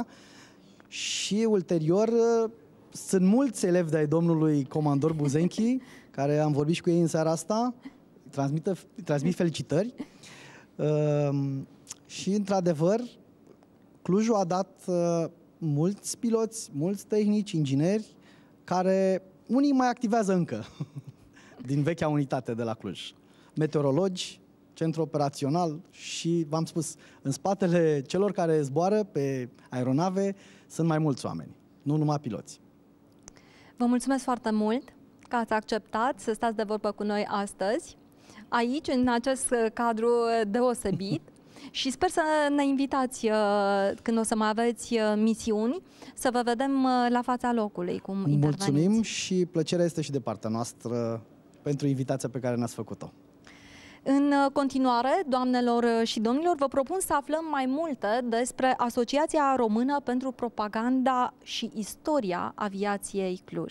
S12: și ulterior uh, sunt mulți elevi de-ai domnului comandor Buzenchi care am vorbit și cu ei în seara asta. Transmită, transmit felicitări uh, și, într-adevăr, Clujul a dat uh, mulți piloți, mulți tehnici, ingineri, care unii mai activează încă din vechea unitate de la Cluj. Meteorologi, centru operațional și, v-am spus, în spatele celor care zboară pe aeronave sunt mai mulți oameni, nu numai piloți.
S1: Vă mulțumesc foarte mult că ați acceptat să stați de vorbă cu noi astăzi, aici, în acest cadru deosebit. Și sper să ne invitați când o să mai aveți misiuni, să vă vedem la fața locului cum interveniți.
S12: Mulțumim și plăcerea este și de partea noastră pentru invitația pe care ne-ați făcut-o.
S1: În continuare, doamnelor și domnilor, vă propun să aflăm mai multe despre Asociația Română pentru Propaganda și Istoria Aviației Cluj.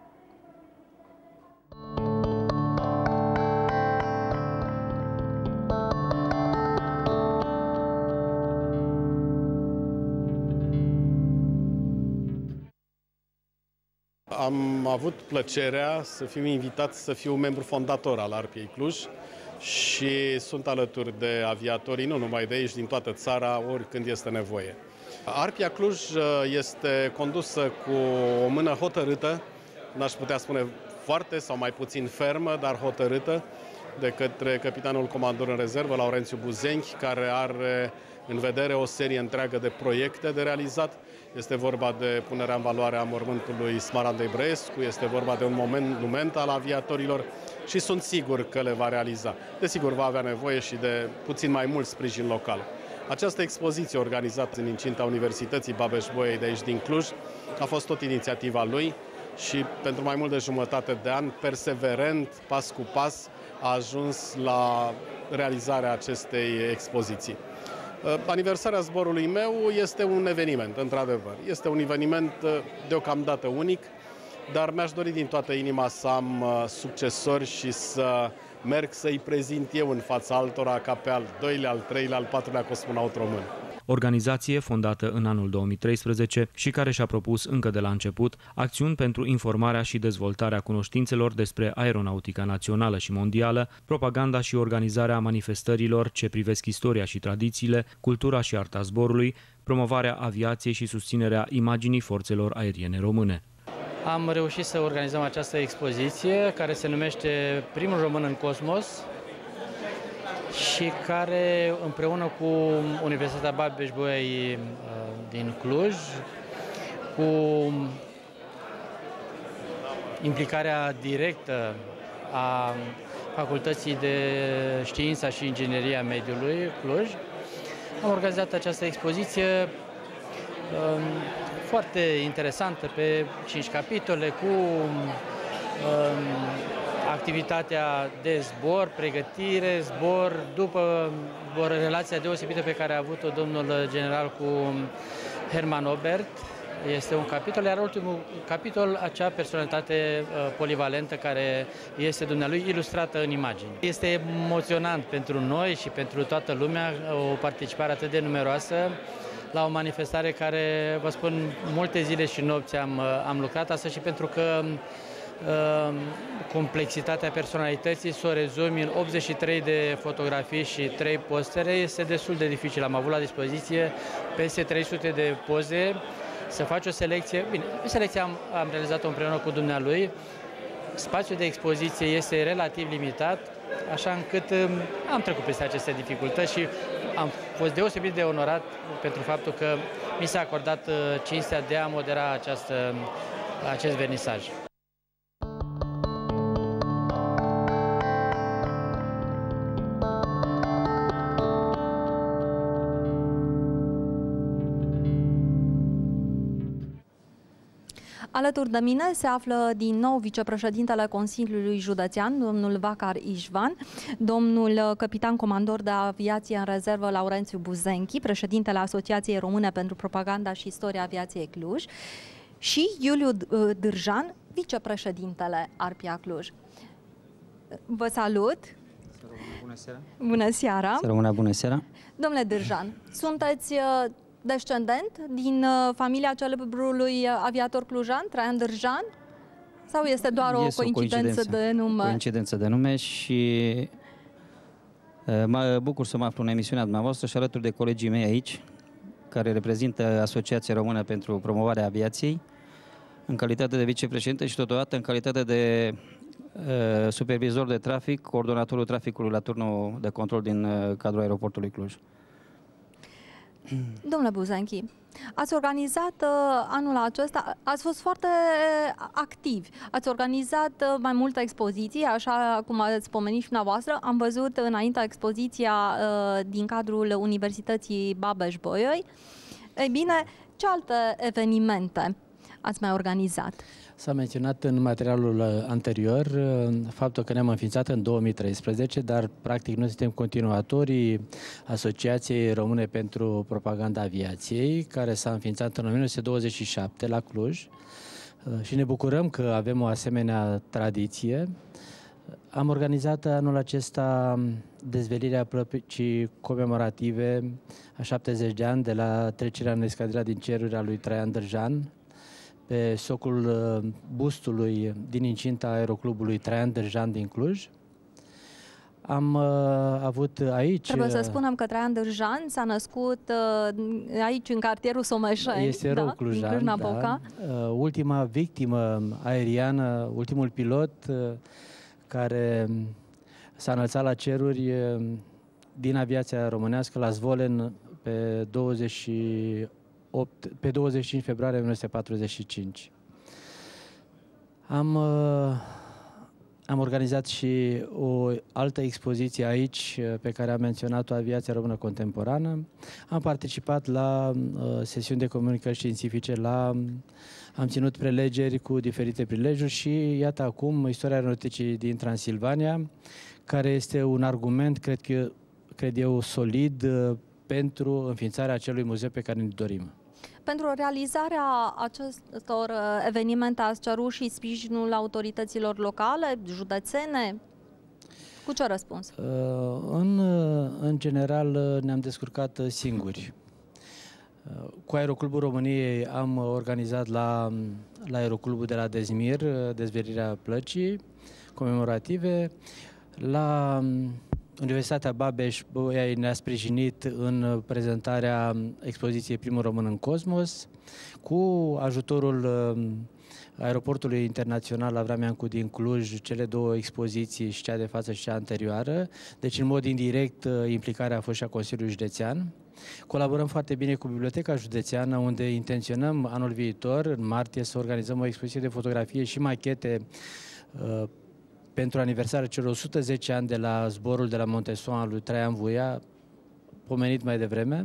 S13: Am avut plăcerea să fiu invitat să fiu membru fondator al Arpiei Cluj și sunt alături de aviatorii, nu numai de aici, din toată țara, oricând este nevoie. Arpia Cluj este condusă cu o mână hotărâtă, n-aș putea spune foarte sau mai puțin fermă, dar hotărâtă, de către capitanul comandor în rezervă, Laurențiu Buzenchi, care are în vedere o serie întreagă de proiecte de realizat. Este vorba de punerea în valoare a mormântului Smarandei Brăescu, este vorba de un monument al aviatorilor și sunt sigur că le va realiza. Desigur, va avea nevoie și de puțin mai mult sprijin local. Această expoziție organizată în incinta Universității Babeș-Bolyai de aici din Cluj a fost tot inițiativa lui și pentru mai mult de jumătate de an, perseverent, pas cu pas, a ajuns la realizarea acestei expoziții. Aniversarea zborului meu este un eveniment, într-adevăr. Este un eveniment deocamdată unic, dar mi-aș dori din toată inima să am succesori și să merg să-i prezint eu în fața altora ca pe al doilea, al treilea, al patrulea cosmonaut român.
S8: Organizație fondată în anul două mii treisprezece și care și-a propus încă de la început acțiuni pentru informarea și dezvoltarea cunoștințelor despre aeronautica națională și mondială, propaganda și organizarea manifestărilor ce privesc istoria și tradițiile, cultura și arta zborului, promovarea aviației și susținerea imaginii forțelor aeriene române.
S14: Am reușit să organizăm această expoziție care se numește Primul Român în Cosmos și care, împreună cu Universitatea Babeș-Bolyai din Cluj, cu implicarea directă a Facultății de Știința și Ingineria Mediului Cluj, am organizat această expoziție foarte interesantă pe cinci capitole cu activitatea de zbor, pregătire, zbor, după relația deosebită pe care a avut-o domnul general cu Hermann Oberth. Este un capitol, iar ultimul capitol, acea personalitate uh, polivalentă care este dumnealui ilustrată în imagini. Este emoționant pentru noi și pentru toată lumea o participare atât de numeroasă la o manifestare care, vă spun, multe zile și nopți am, am lucrat, asta și pentru că uh, complexitatea personalității să o rezumi în optzeci și trei de fotografii și trei postere este destul de dificil. Am avut la dispoziție peste trei sute de poze, să faci o selecție. Bine, selecția am, am realizat-o împreună cu dumnealui. Spațiul de expoziție este relativ limitat, așa încât um, am trecut peste aceste dificultăți și am fost deosebit de onorat pentru faptul că mi s-a acordat uh, cinstea de a modera această, acest vernisaj.
S1: Alături de mine se află din nou vicepreședintele Consiliului Județean, domnul Vacar Ișvan, domnul capitan comandor de aviație în rezervă Laurențiu Buzenchi, președintele Asociației Române pentru Propaganda și Istoria Aviației Cluj și Iuliu Dârjan, vicepreședintele Arpia Cluj. Vă salut!
S15: Bună seara!
S1: Bună seara!
S15: Să rămână bună seara!
S1: Domnule Dârjan, sunteți descendent din uh, familia celebrului aviator clujan, Traian Dârjan? Sau este doar o coincidență, o coincidență de nume?
S15: Coincidență de nume și uh, mă bucur să mă aflu în emisiunea dumneavoastră și alături de colegii mei aici, care reprezintă Asociația Română pentru Promovarea Aviației, în calitate de vicepreședinte și totodată în calitate de uh, supervizor de trafic, coordonatorul traficului la turnul de control din uh, cadrul aeroportului Cluj.
S1: Domnule Buzenchi, ați organizat uh, anul acesta, ați fost foarte activi, ați organizat uh, mai multe expoziții, așa cum ați pomenit și dumneavoastră. Am văzut înainte expoziția uh, din cadrul Universității Babeș-Bolyai. Ei bine, ce alte evenimente ați mai organizat?
S3: S-a menționat în materialul anterior faptul că ne-am înființat în două mii treisprezece, dar practic noi suntem continuatorii Asociației Române pentru Propaganda Aviației, care s-a înființat în o mie nouă sute douăzeci și șapte la Cluj și ne bucurăm că avem o asemenea tradiție. Am organizat anul acesta dezvelirea plăcii comemorative a șaptezeci de ani de la trecerea în escadrila din ceruri a lui Traian Dârjan, pe socul bustului din incinta aeroclubului Traian Dârjan din Cluj. Am uh, avut aici...
S1: Trebuie să spunem că Traian Dârjan s-a născut uh, aici, în cartierul Someșeni.
S3: Este rău
S1: da?
S3: clujan, da. Uh, ultima victimă aeriană, ultimul pilot uh, care s-a înălțat la ceruri uh, din aviația românească la Zvolen pe douăzeci și opt, pe douăzeci și cinci februarie o mie nouă sute patruzeci și cinci. Am, uh, am organizat și o altă expoziție aici pe care am menționat-o, Aviația Română Contemporană. Am participat la uh, sesiuni de comunicări științifice, la, am ținut prelegeri cu diferite prilejuri și iată acum istoria aeronauticii din Transilvania, care este un argument, cred, că, cred eu, solid uh, pentru înființarea acelui muzeu pe care ne dorim.
S1: Pentru realizarea acestor evenimente ați cerut și sprijinul autorităților locale, județene? Cu ce răspuns?
S3: În, în general ne-am descurcat singuri. Cu Aeroclubul României am organizat la, la Aeroclubul de la Dezmir dezvelirea plăcii comemorative. La Universitatea Babeș-Bolyai ne-a sprijinit în prezentarea expoziției Primul Român în Cosmos, cu ajutorul Aeroportului Internațional Avram Iancu din Cluj, cele două expoziții, și cea de față și cea anterioară. Deci, în mod indirect, implicarea a fost și a Consiliului Județean. Colaborăm foarte bine cu Biblioteca Județeană, unde intenționăm anul viitor, în martie, să organizăm o expoziție de fotografie și machete uh, pentru aniversarea celor o sută zece ani de la zborul de la Montesson al lui Traian Vuia, pomenit mai devreme.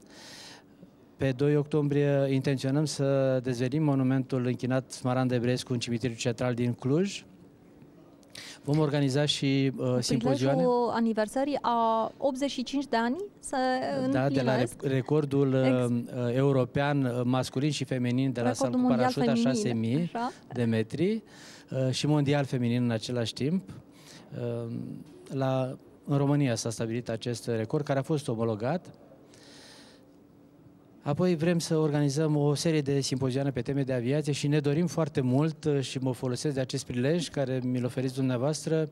S3: Pe doi octombrie intenționăm să dezvelim monumentul închinat Smaranda Ebrescu în cimitirul central din Cluj. Vom organiza și uh, simpozioane.
S1: Prilejul aniversării a optzeci și cinci de ani se
S3: Da, de la recordul uh, european masculin și feminin de la salt cu parașut a șase mii de metri uh, și mondial feminin în același timp. Uh, la, în România s-a stabilit acest record, care a fost omologat. Apoi vrem să organizăm o serie de simpozioane pe teme de aviație și ne dorim foarte mult, și mă folosesc de acest prilej care mi-l oferiți dumneavoastră,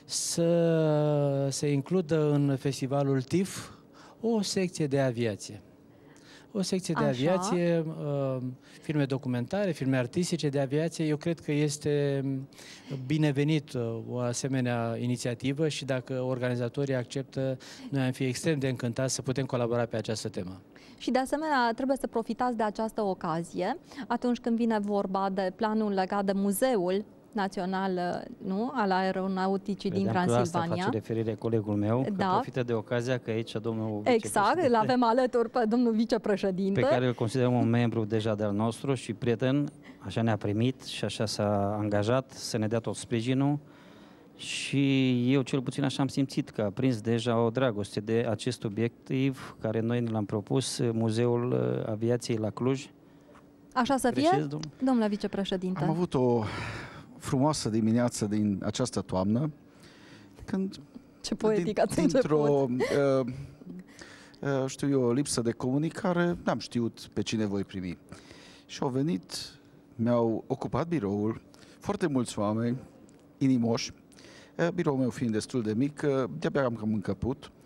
S3: să se includă în festivalul T I F o secție de aviație. O secție de Așa. aviație, filme documentare, filme artistice de aviație. Eu cred că este binevenit o asemenea inițiativă și dacă organizatorii acceptă, noi am fi extrem de încântați să putem colabora pe această temă.
S1: Și de asemenea trebuie să profitați de această ocazie atunci când vine vorba de planul legat de Muzeul Național, nu, al Aeronauticii din Transilvania.
S15: Asta face referire colegul meu, că
S1: da.
S15: profită de ocazia că aici domnul
S1: Exact, îl avem alături pe domnul vicepreședinte.
S15: Pe care îl considerăm un membru deja de-al nostru și prieten, așa ne-a primit și așa s-a angajat să ne dea tot sprijinul. Și eu cel puțin așa am simțit că a prins deja o dragoste de acest obiectiv care noi ne l-am propus, Muzeul Aviației la Cluj.
S1: Așa să fie,
S15: Precis,
S1: domnule vicepreședinte?
S7: Am avut o frumoasă dimineață din această toamnă, când
S1: Ce poetic ați
S7: dintr-o,
S1: început!
S7: uh, uh, știu eu, o lipsă de comunicare, n-am știut pe cine voi primi. Și au venit, mi-au ocupat biroul, foarte mulți oameni, inimoși, biroul meu fiind destul de mic, de-abia am cam încăput,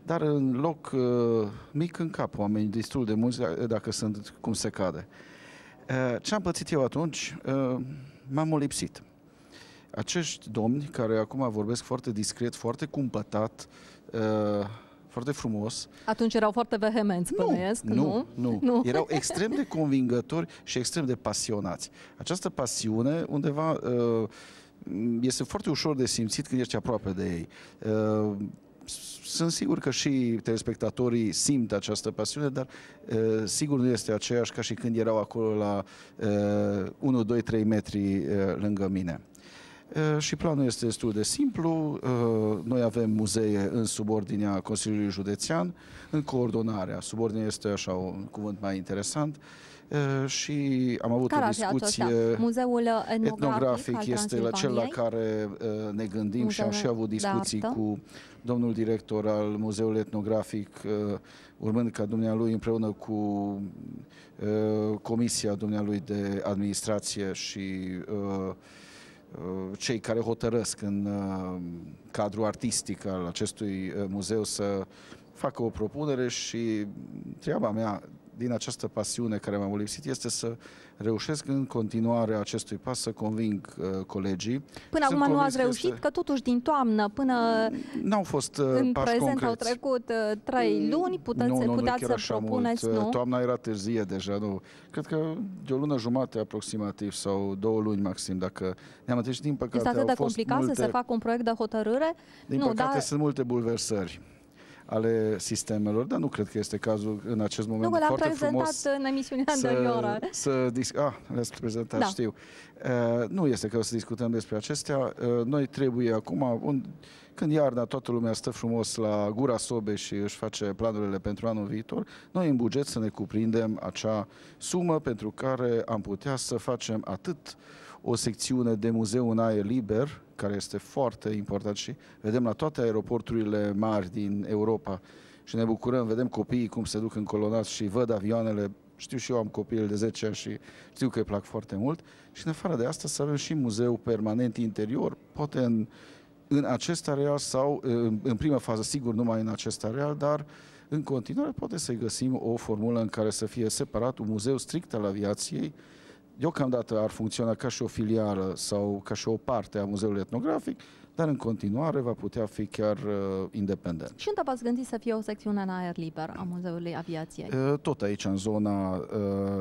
S7: dar în loc uh, mic în cap, oamenii destul de mulți, dacă sunt cum se cade. Uh, ce am pățit eu atunci? Uh, m-am molipsit. Acești domni, care acum vorbesc foarte discret, foarte cumpătat, uh, foarte frumos.
S1: Atunci erau foarte vehemenți, bănuiesc, nu?
S7: Nu, nu,
S1: nu.
S7: Erau extrem de convingători și extrem de pasionați. Această pasiune, undeva, uh, este foarte ușor de simțit când ești aproape de ei. Uh, Sunt sigur că și telespectatorii simt această pasiune, dar uh, sigur nu este aceeași ca și când erau acolo la uh, unu, doi, trei metri uh, lângă mine. Uh, și planul este destul de simplu. Uh, noi avem muzee în subordinea Consiliului Județean, în coordonarea. Subordinea este așa un cuvânt mai interesant. Uh, și am avut
S1: care
S7: o discuție.
S1: Muzeul etnografic,
S7: etnografic este la cel la care uh, ne gândim. Muzeul și am și avut discuții cu domnul director al Muzeului Etnografic, uh, urmând ca dumnealui împreună cu uh, comisia dumnealui de administrație și uh, uh, cei care hotărăsc în uh, cadrul artistic al acestui uh, muzeu să facă o propunere și treaba mea din această pasiune care m-a molipsit este să reușesc în continuare acestui pas să conving uh, colegii.
S1: Până acum nu ați reușit, este... că totuși din toamnă până
S7: n-au fost uh,
S1: în
S7: pași
S1: prezent
S7: concreți.
S1: Au trecut uh, trei luni, puteți,
S7: nu, nu,
S1: puteți
S7: nu,
S1: să
S7: așa
S1: propuneți,
S7: mult.
S1: nu?
S7: Toamna era târzie deja, nu. Cred că de o lună jumate aproximativ sau două luni maxim, dacă ne-am întâlnit. Din păcate
S1: este atât de
S7: au fost
S1: complicat
S7: multe...
S1: să se facă un proiect de hotărâre?
S7: Din
S1: nu,
S7: păcate
S1: dar...
S7: sunt multe bulversări ale sistemelor, dar nu cred că este cazul în acest moment.
S1: Nu, că l-am
S7: foarte
S1: prezentat
S7: frumos
S1: în emisiunea anterioară.
S7: Să, să ah, le-ați prezentat,
S1: da.
S7: știu. Uh, nu este că o să discutăm despre acestea. Uh, noi trebuie acum, un, când iarna toată lumea stă frumos la gura sobei și își face planurile pentru anul viitor, noi în buget să ne cuprindem acea sumă pentru care am putea să facem atât o secțiune de muzeu în aer liber, care este foarte important și vedem la toate aeroporturile mari din Europa și ne bucurăm, vedem copiii cum se duc în colonați și văd avioanele, știu și eu am copil de zece ani și știu că îi plac foarte mult și în afară de asta să avem și muzeu permanent interior, poate în, în acest areal sau în, în prima fază, sigur numai în acest areal, dar în continuare poate să găsim o formulă în care să fie separat un muzeu strict al aviației. Deocamdată ar funcționa ca și o filială sau ca și o parte a Muzeului Etnografic, dar în continuare va putea fi chiar uh, independent.
S1: Și unde v-ați gândit să fie o secțiune în aer liber a Muzeului Aviației?
S7: Uh, tot aici, în zona uh,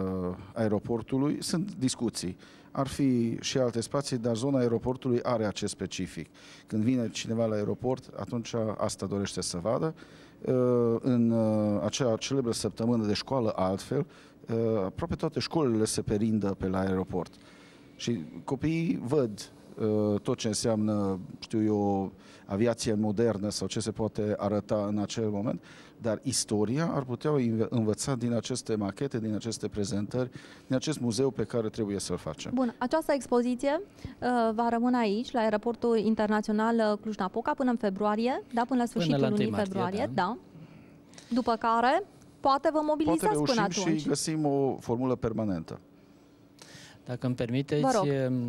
S7: aeroportului, sunt discuții. Ar fi și alte spații, dar zona aeroportului are acest specific. Când vine cineva la aeroport, atunci asta dorește să vadă. Uh, în uh, acea celebră săptămână de școală, altfel, Uh, aproape toate școlile se perindă pe la aeroport și copiii văd uh, tot ce înseamnă, știu eu, aviație modernă sau ce se poate arăta în acel moment, dar istoria ar putea învăța din aceste machete, din aceste prezentări, din acest muzeu pe care trebuie să-l facem.
S1: Bun, această expoziție uh, va rămâne aici, la Aeroportul Internațional Cluj-Napoca, până în februarie, da, până la sfârșitul până la lunii martie, februarie, da. da. După care poate vă mobilizați
S7: poate
S1: până atunci.
S7: Și găsim o formulă permanentă.
S14: Dacă îmi permiteți,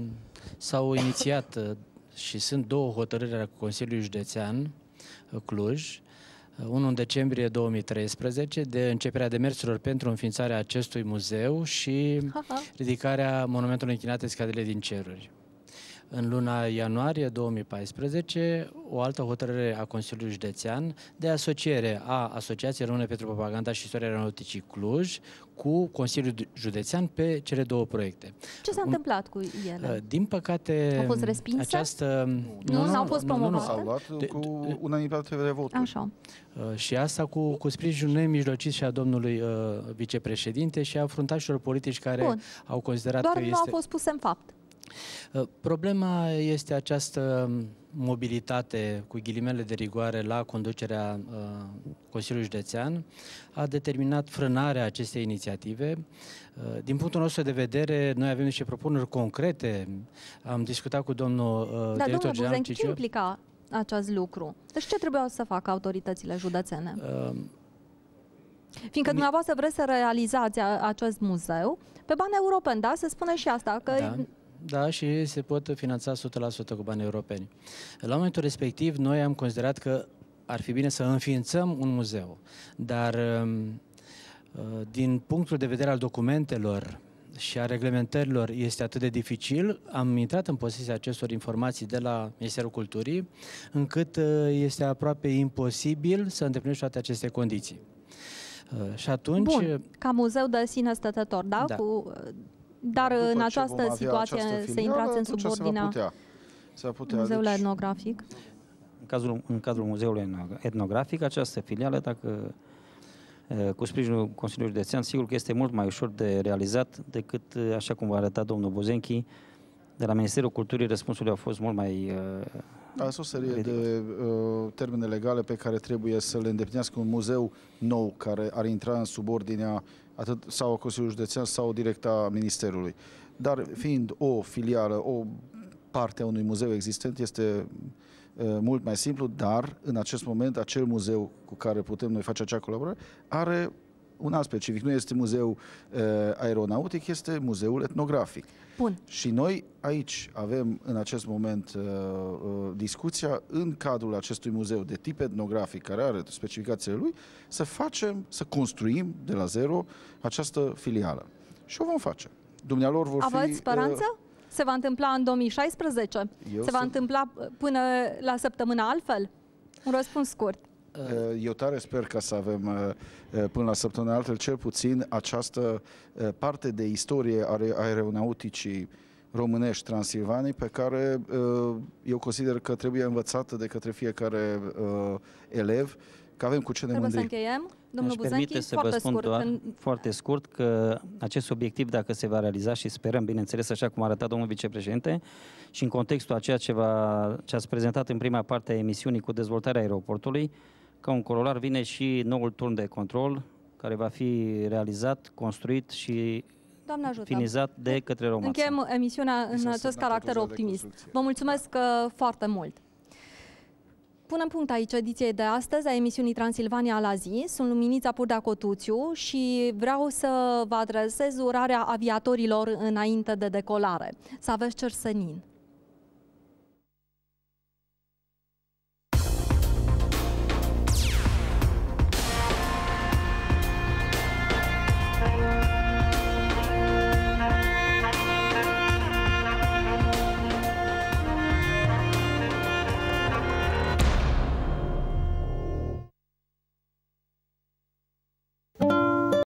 S14: s-au inițiat și sunt două hotărâri ale Consiliului Județean Cluj, unul în decembrie două mii treisprezece, de începerea demersurilor pentru înființarea acestui muzeu și ridicarea monumentului închinat Escadelei din Ceruri. În luna ianuarie două mii paisprezece, o altă hotărâre a Consiliului Județean de asociere a Asociației Române pentru Propaganda și Istoria Aeronauticii Cluj cu Consiliul Județean pe cele două proiecte.
S1: Ce s-a Un... întâmplat cu ele?
S14: Din păcate,
S1: au fost respinse?
S14: Această...
S1: Nu, nu, n-au fost promovate?
S7: Nu, nu, s-au luat de, cu unanimitate de voturi.
S1: Așa.
S14: Și asta cu, cu sprijinul nemijlocit și a domnului uh, vicepreședinte și a fruntașilor politici care Bun. au considerat
S1: Doar
S14: că este...
S1: Doar nu a fost pus în fapt.
S14: Problema este această mobilitate, cu ghilimele de rigoare, la conducerea uh, Consiliului Județean, a determinat frânarea acestei inițiative. Uh, din punctul nostru de vedere, noi avem niște propuneri concrete. Am discutat cu domnul uh,
S1: da,
S14: director
S1: general
S14: Ciciu.
S1: Ce implica acest lucru? Deci ce trebuiau să facă autoritățile județene? Uh, Fiindcă dumneavoastră vreți să realizați acest muzeu pe bani europeni, da? Se spune și asta, că...
S14: Da. Da, și se pot finanța o sută la sută cu bani europeni. La momentul respectiv, noi am considerat că
S3: ar fi bine să înființăm un muzeu, dar din punctul de vedere al documentelor și a reglementărilor este atât de dificil, am intrat în posesia acestor informații de la Ministerul Culturii, încât este aproape imposibil să îndeplinești toate aceste condiții. Și atunci...
S1: Bun, ca muzeu de sine stătător, da?
S3: Da.
S1: Cu, dar
S7: După
S1: în această situație
S7: această
S1: să intrați în
S7: atunci
S1: subordinea
S7: se va putea. Se va putea.
S1: muzeului
S7: Deci,
S1: etnografic?
S15: În cazul, în cadrul muzeului etnografic, această filială, dacă cu sprijinul Consiliului Județean, sigur că este mult mai ușor de realizat decât, așa cum v-a arătat domnul Buzenchi, de la Ministerul Culturii răspunsurile au fost mult mai...
S7: Da, sunt o serie ridicat. de uh, termene legale pe care trebuie să le îndeplinească un muzeu nou care ar intra în subordinea atât sau a Consiliului Județean sau direct a Ministerului. Dar fiind o filială, o parte a unui muzeu existent, este mult mai simplu, dar în acest moment acel muzeu cu care putem noi face acea colaborare are un alt specific. Nu este muzeu uh, aeronautic, este muzeul etnografic.
S1: Bun.
S7: Și noi aici avem în acest moment uh, uh, discuția în cadrul acestui muzeu de tip etnografic, care are specificațiile lui, să facem, să construim de la zero această filială. Și o vom face. Dumnealor vor
S1: Aveți
S7: fi...
S1: speranță? Uh, Se va întâmpla în două mii șaisprezece?
S7: Eu
S1: Se va
S7: sunt...
S1: întâmpla până la săptămâna altfel? Un răspuns scurt.
S7: Eu tare sper ca să avem până la săptămâna altfel cel puțin această parte de istorie a aeronauticii românești Transilvaniei pe care eu consider că trebuie învățată de către fiecare elev, că avem cu ce ne
S1: Trebuie
S7: mândri.
S1: să încheiem. Domnul
S15: Aș permite
S1: Buzenchi,
S15: să
S1: foarte
S15: vă spun
S1: scurt.
S15: doar,
S1: În...
S15: foarte scurt, că acest obiectiv, dacă se va realiza și sperăm, bineînțeles, așa cum a arătat domnul vicepreședinte, și în contextul a ceea ce, va, ce ați prezentat în prima parte a emisiunii cu dezvoltarea aeroportului, ca un corolar vine și noul turn de control, care va fi realizat, construit și finizat de către Romața.
S1: Încheiem emisiunea în acest caracter optimist. Vă mulțumesc uh, foarte mult. Punem punct aici ediției de astăzi a emisiunii Transilvania la zi. Sunt Luminița Purdea Cotuțiu și vreau să vă adresez urarea aviatorilor înainte de decolare. Să aveți cer senin.